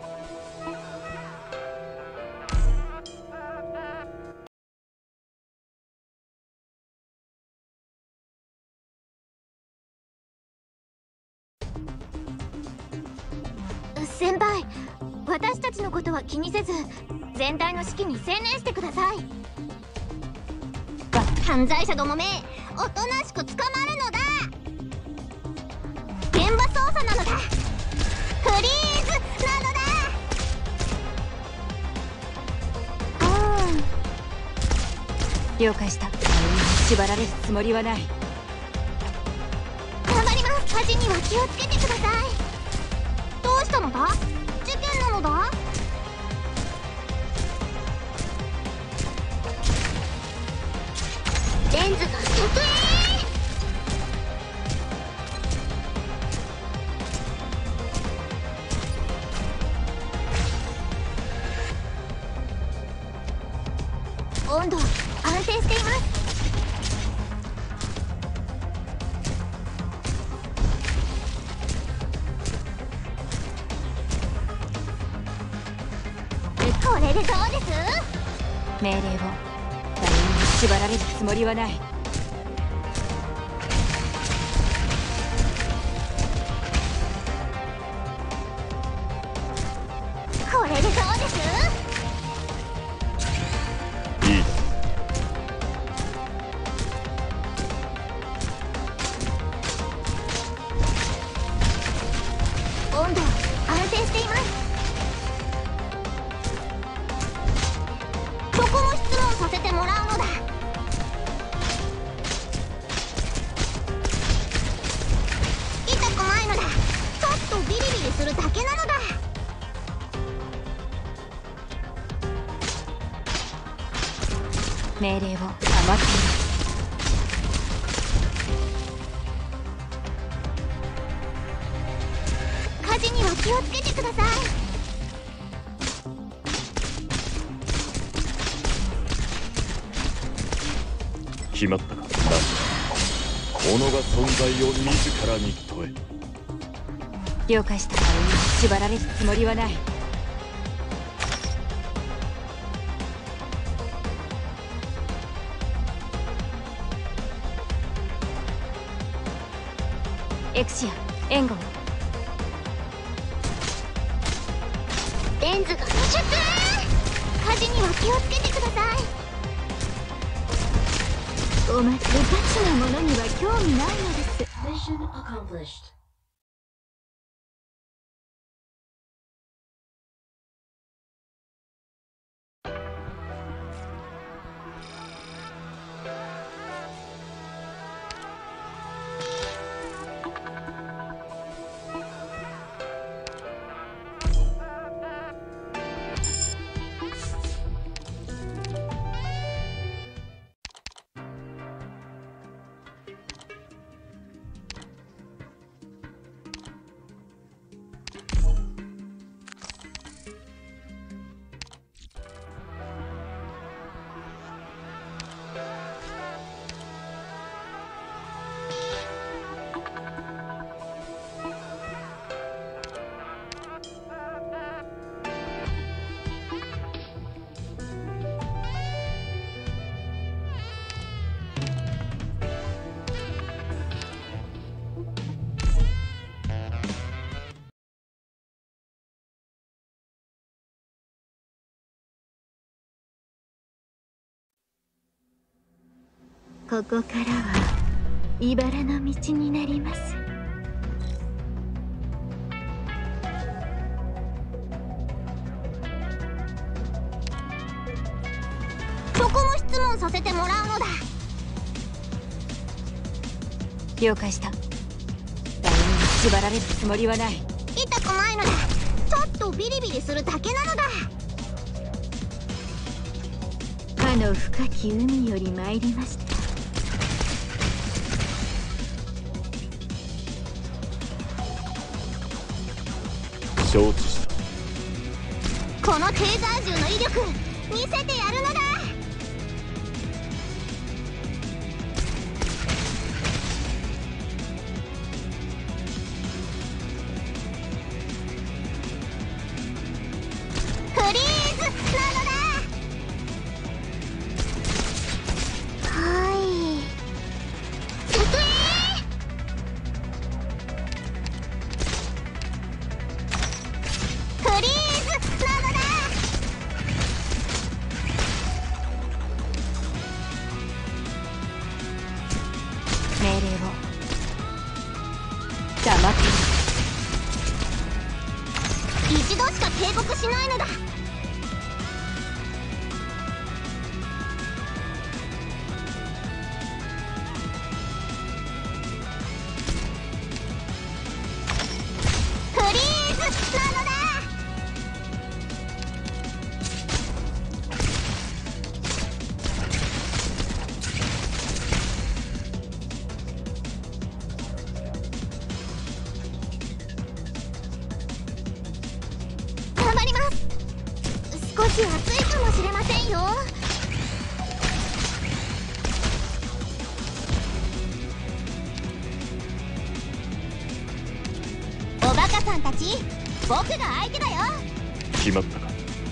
先輩、私たちのことは気にせず全体の指揮に専念してください。犯罪者どもめ、おとなしく捕まるのだ。現場操作なのだ。フリーズなのだ。 了解した。縛られるつもりはない。 頑張ります。火事には気をつけてください。どうしたのだ。事件なのだ。レンズが得意。温度安定しています。これでどうです。 命令を。誰にも縛られるつもりはない。 これでどうです。 いいだ。 温度安定しています。そこも質問させてもらうのだ。痛くないのだ。ちょっとビリビリするだけなのだ。 命令を。余っている。 火事には気をつけてください。 決まったか。だ己が存在を自らに問え。 了解した。誰にも縛られるつもりはない。エクシア、援護を。 レンズが突出。火事には気をつけてください。 おまけガチなものには興味ないのです。 Mission accomplished. ここからは茨の道になります。 そこも質問させてもらうのだ。 了解した。誰にも縛られるつもりはない。 痛くないのだ。ちょっとビリビリするだけなのだ。 かの深き海より参りました。 承知した。 このテーザー銃の威力見せてやるのだ。フリーズなのだ。はいうえーフリーズなのだ。 命令を黙っている。 一度しか警告しないのだ。フリーズなのだ。頑張ります。少し暑いかもしれませんよ。おバカさんたち、僕が相手だよ。 決まったか。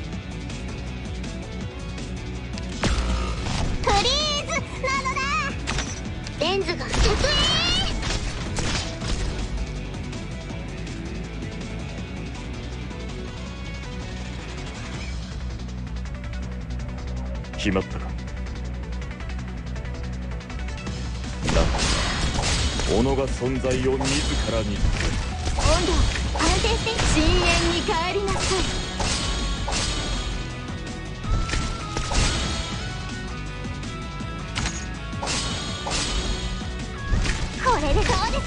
フリーズなのだ。レンズが外へ。 決まったか。だ己が存在を自らに。 温度安定して深淵に帰りなさい。 これでどうです。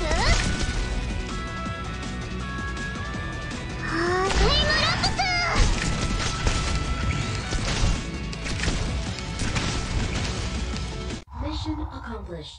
はーいタイムラプス。 Mission accomplished.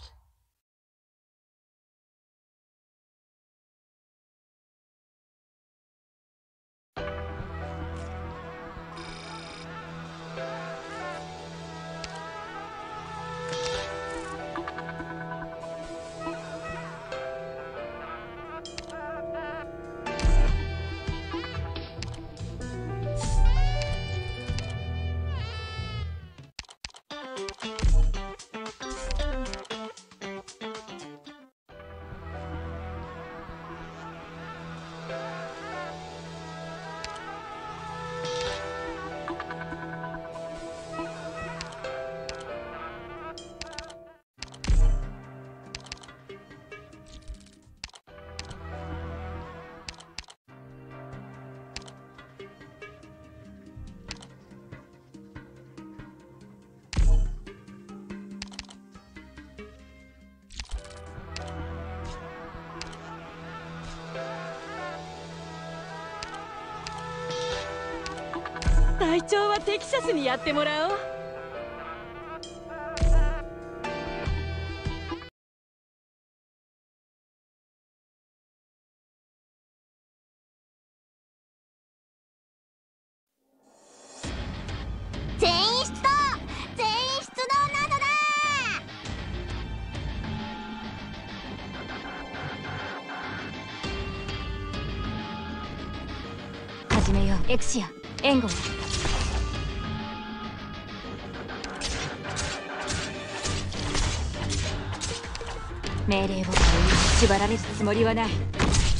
隊長はテキサスにやってもらおう。 全員出動全員出動なのだ。 始めよう。エクシア援護を。命令を縛られるつもりはない。結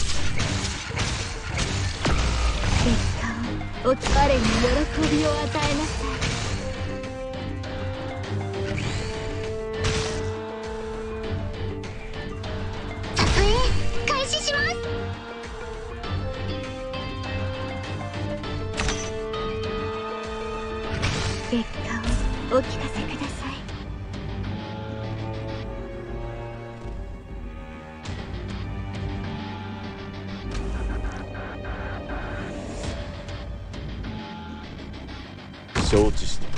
果をお彼に喜びを与えなさい。 お聞かせください。 承知した。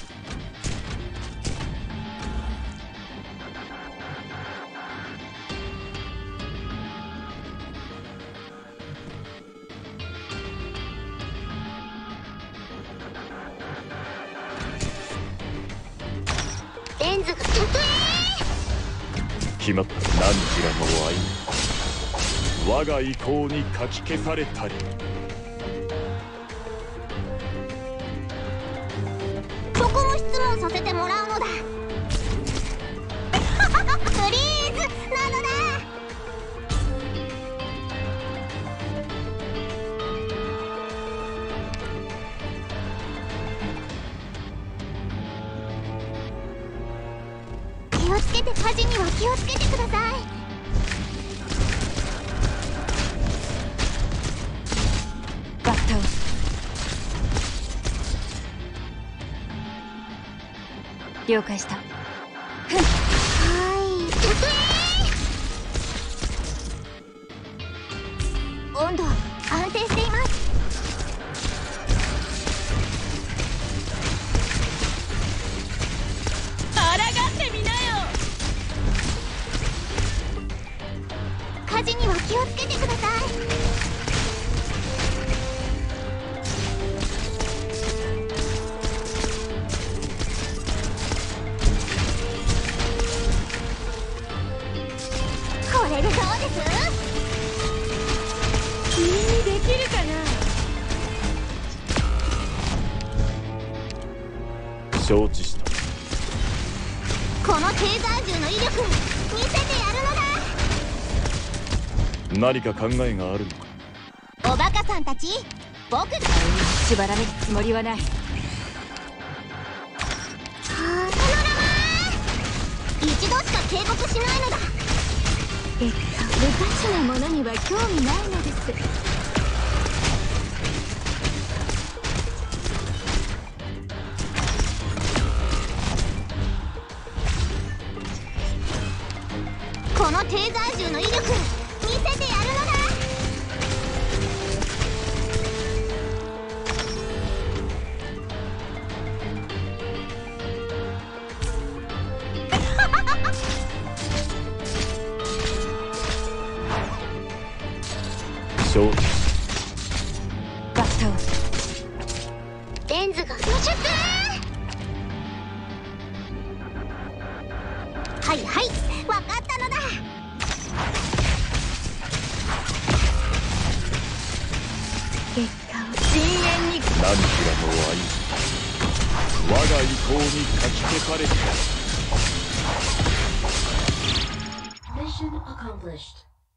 レンズが決まった。何時らの愛我が意向にかき消されたり。 そこも質問させてもらうのだ。プリーズなのだ。気をつけて、火事には気をつけてください。 バット了解した。 温度安定しています。 抗ってみなよ。 火事には気をつけてください。これでどうです？ 君にできるかな。 承知した。 このテーザー銃の威力見せてやるのだ。 何か考えがあるのか。 おバカさんたち、僕が縛られるつもりはない。 パノラマー一度しか警告しないのだ。 えっと無価値なものには興味ないのです。 このテーザー銃の威力見せてやるのだ。 承知。 バットレンズが無出。はいはい、わかったのだ。 結果を深淵に。 何時らの愛我が意向にかき消された。 Mission accomplished.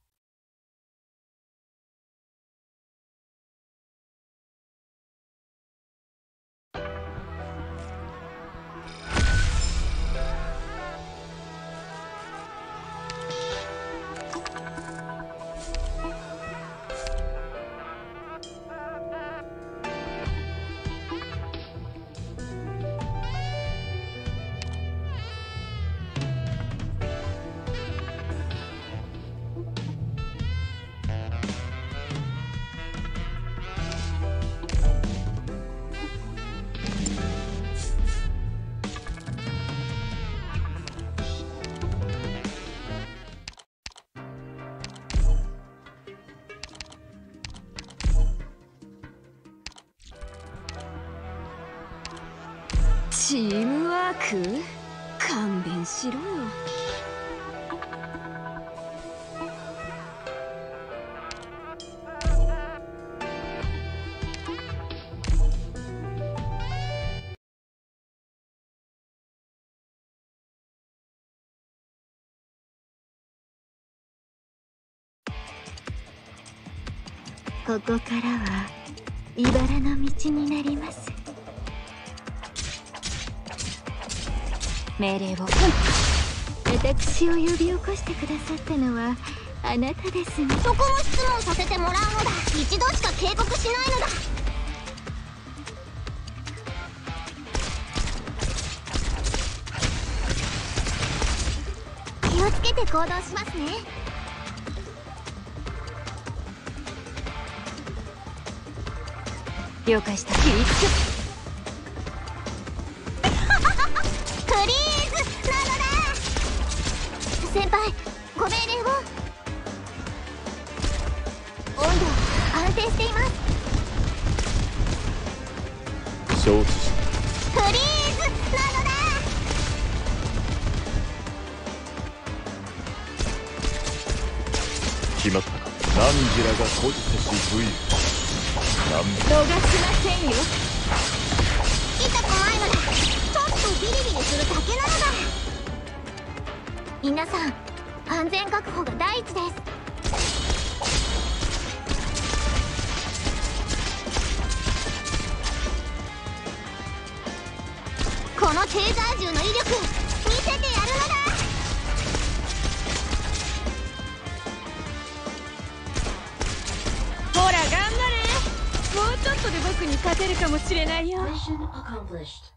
チームワーク？勘弁しろよ。ここからは茨の道になります。命令を。私を呼び起こしてくださったのはあなたですね。 そこも質問させてもらうのだ。一度しか警告しないのだ。 をつけて行動しますね。 了解した。切りつけフリーズなのだ。先輩、ご命令を。温度安定しています。 承知した。 フリーズなのだ。 決まったか。何時らが孤児せし武勇。何逃しませんよ。 痛くないのだ。ちょっとビリビリするだけなのだ。皆さん、安全確保が第一です。このテーザー銃の威力見せてやるのだ。 ほら頑張れ。もうちょっとで僕に勝てるかもしれないよ。 Mission accomplished.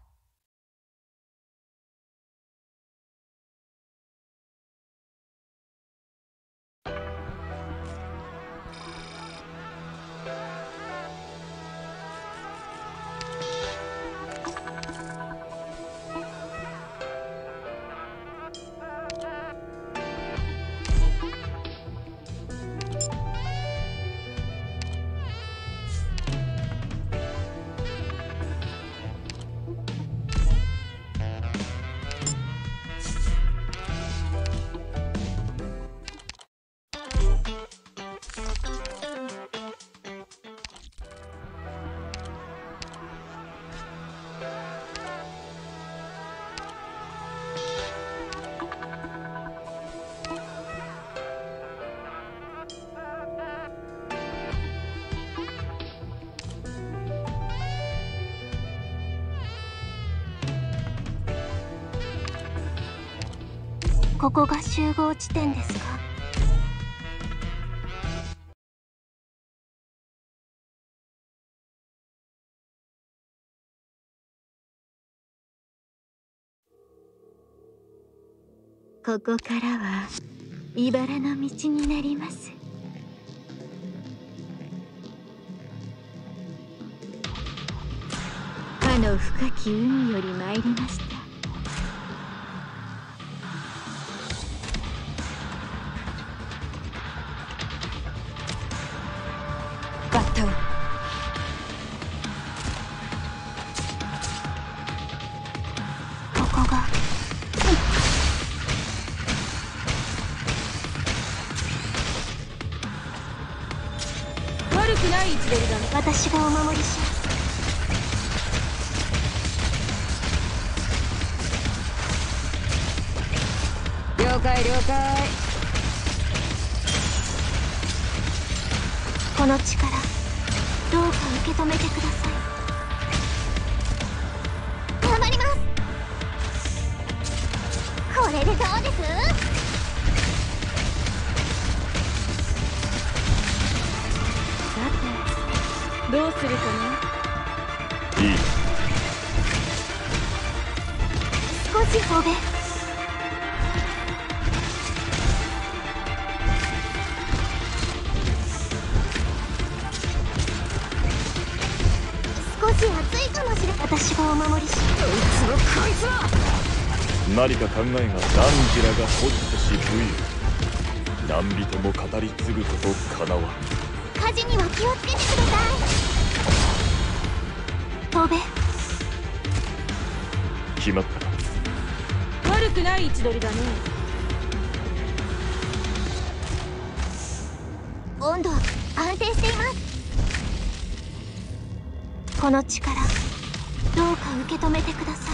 ここが集合地点ですか？ ここからは茨の道になります。かの深き海より参りました。バトン。 ここが、 悪くない位置でいるだろ。 私がお守りします。 了解了解。 この力どうか受け止めてください。頑張ります。これでどうです？ さてどうするかな。 いい。 少し褒め。少し熱いかもしれない。私がお守りします。 何か考えが何時らが孤児せし武勇。何人も語り継ぐことかなわん。 火事には気をつけてください。飛べ。 決まったか。 悪くない位置取りだね。 温度安定しています。この力どうか受け止めてください。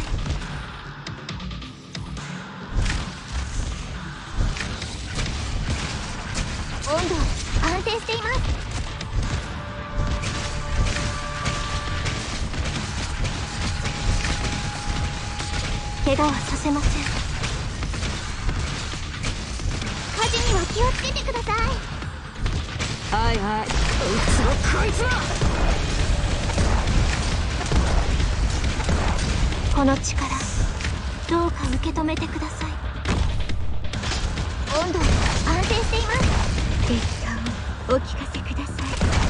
温度安定しています。怪我はさせません。火事には気をつけてください。 はいはい。 この力どうか受け止めてください。 温度安定しています。 結果をお聞かせください。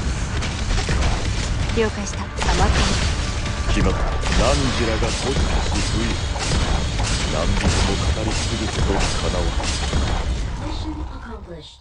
了解した。黙って決まった。何時らが突如し不意。何人も語り継ぐことかなわん。 Mission accomplished.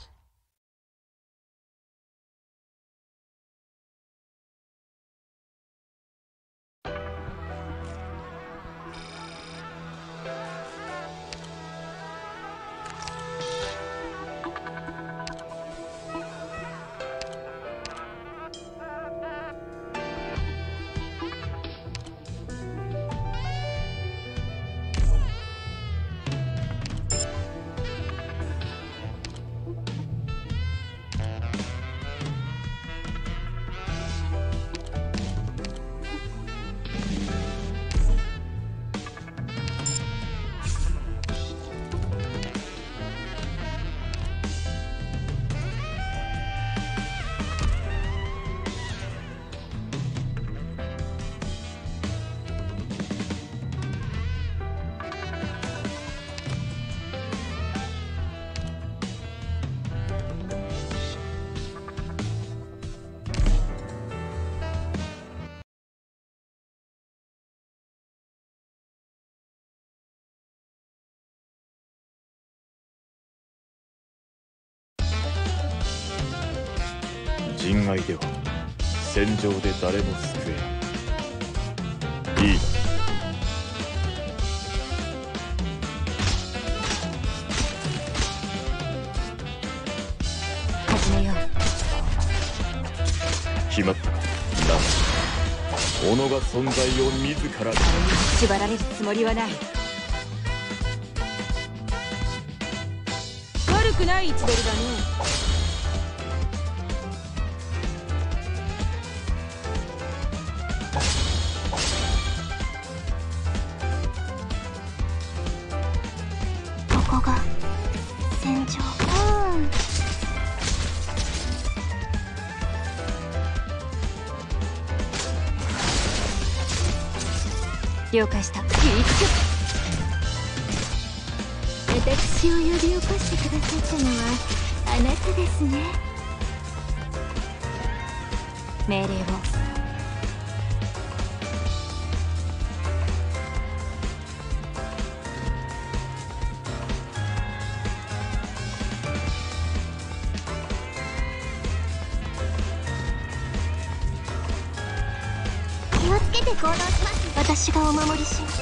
人愛では戦場で誰も救えない。いいな。 始めよう。 決まったか。なし己が存在を自ら縛られるつもりはない。 悪くない位置取りだね。 ここが戦場。うん了解した。私を呼び起こしてくださったのはあなたですね。命令を。 気をつけて行動します。私がお守りします。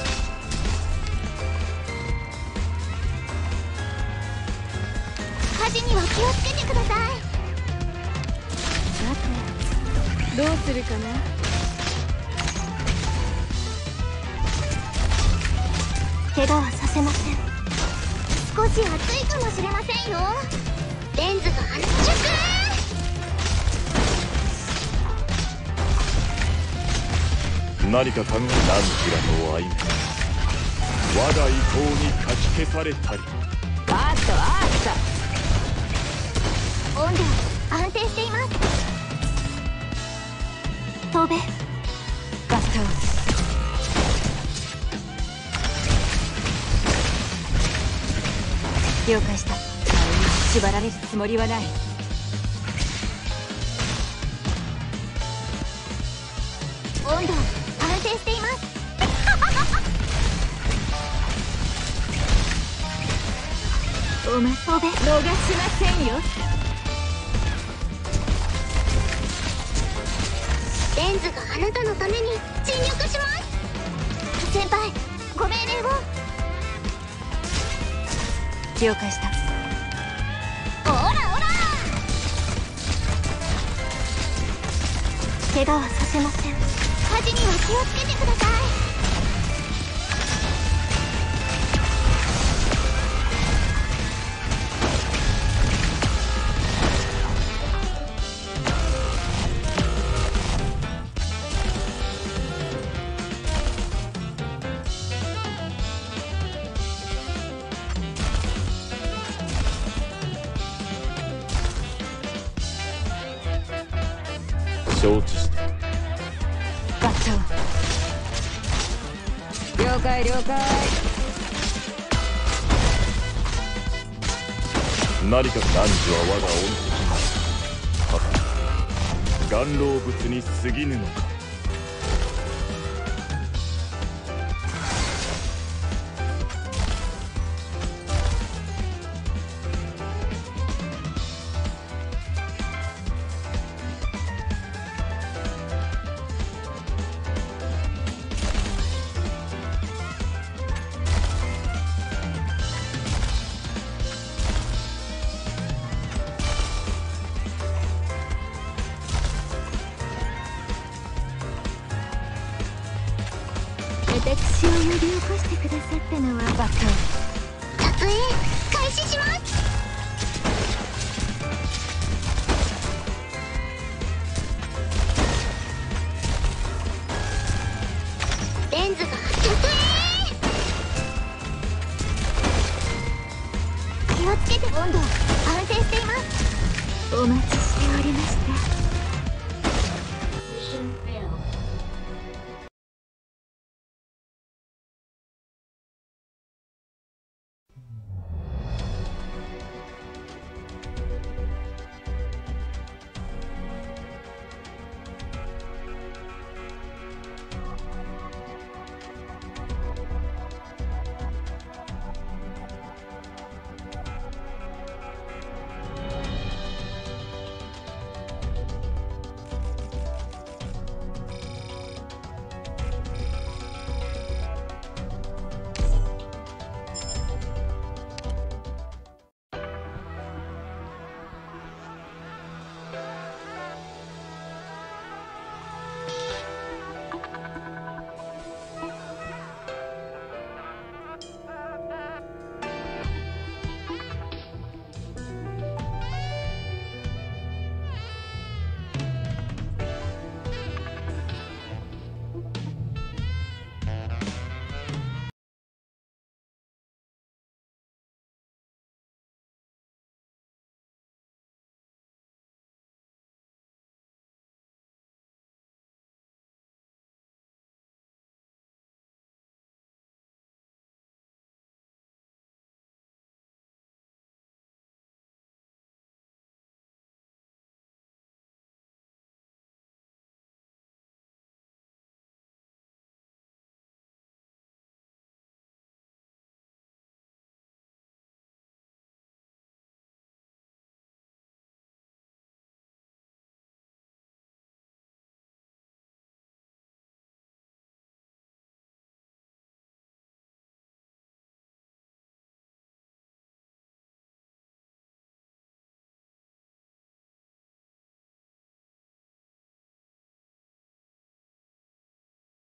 火事には気をつけてください。 さてどうするかな。 怪我はさせません。少し暑いかもしれませんよ。レンズが圧縮。 何か考え。何キラの愛我が意向にかき消されたり。 あったあった。 温度安定しています。飛べ。 バット。了解した。縛られるつもりはない。 温度安定しています。 おま飛べ。逃しませんよ。 レンズがあなたのために尽力します。先輩ご命令を。 了解した。 オラオラ。怪我はさせません。火事には気をつけてください。 承知した。 バット。了解了解。 何か何時は我が恩敵なり。はた眼老物に過ぎぬのか。 私を呼び起こしてくださったのはバカ。 撮影開始します。レンズが撮影。気をつけて。温度安定しています。 お待ちしておりました。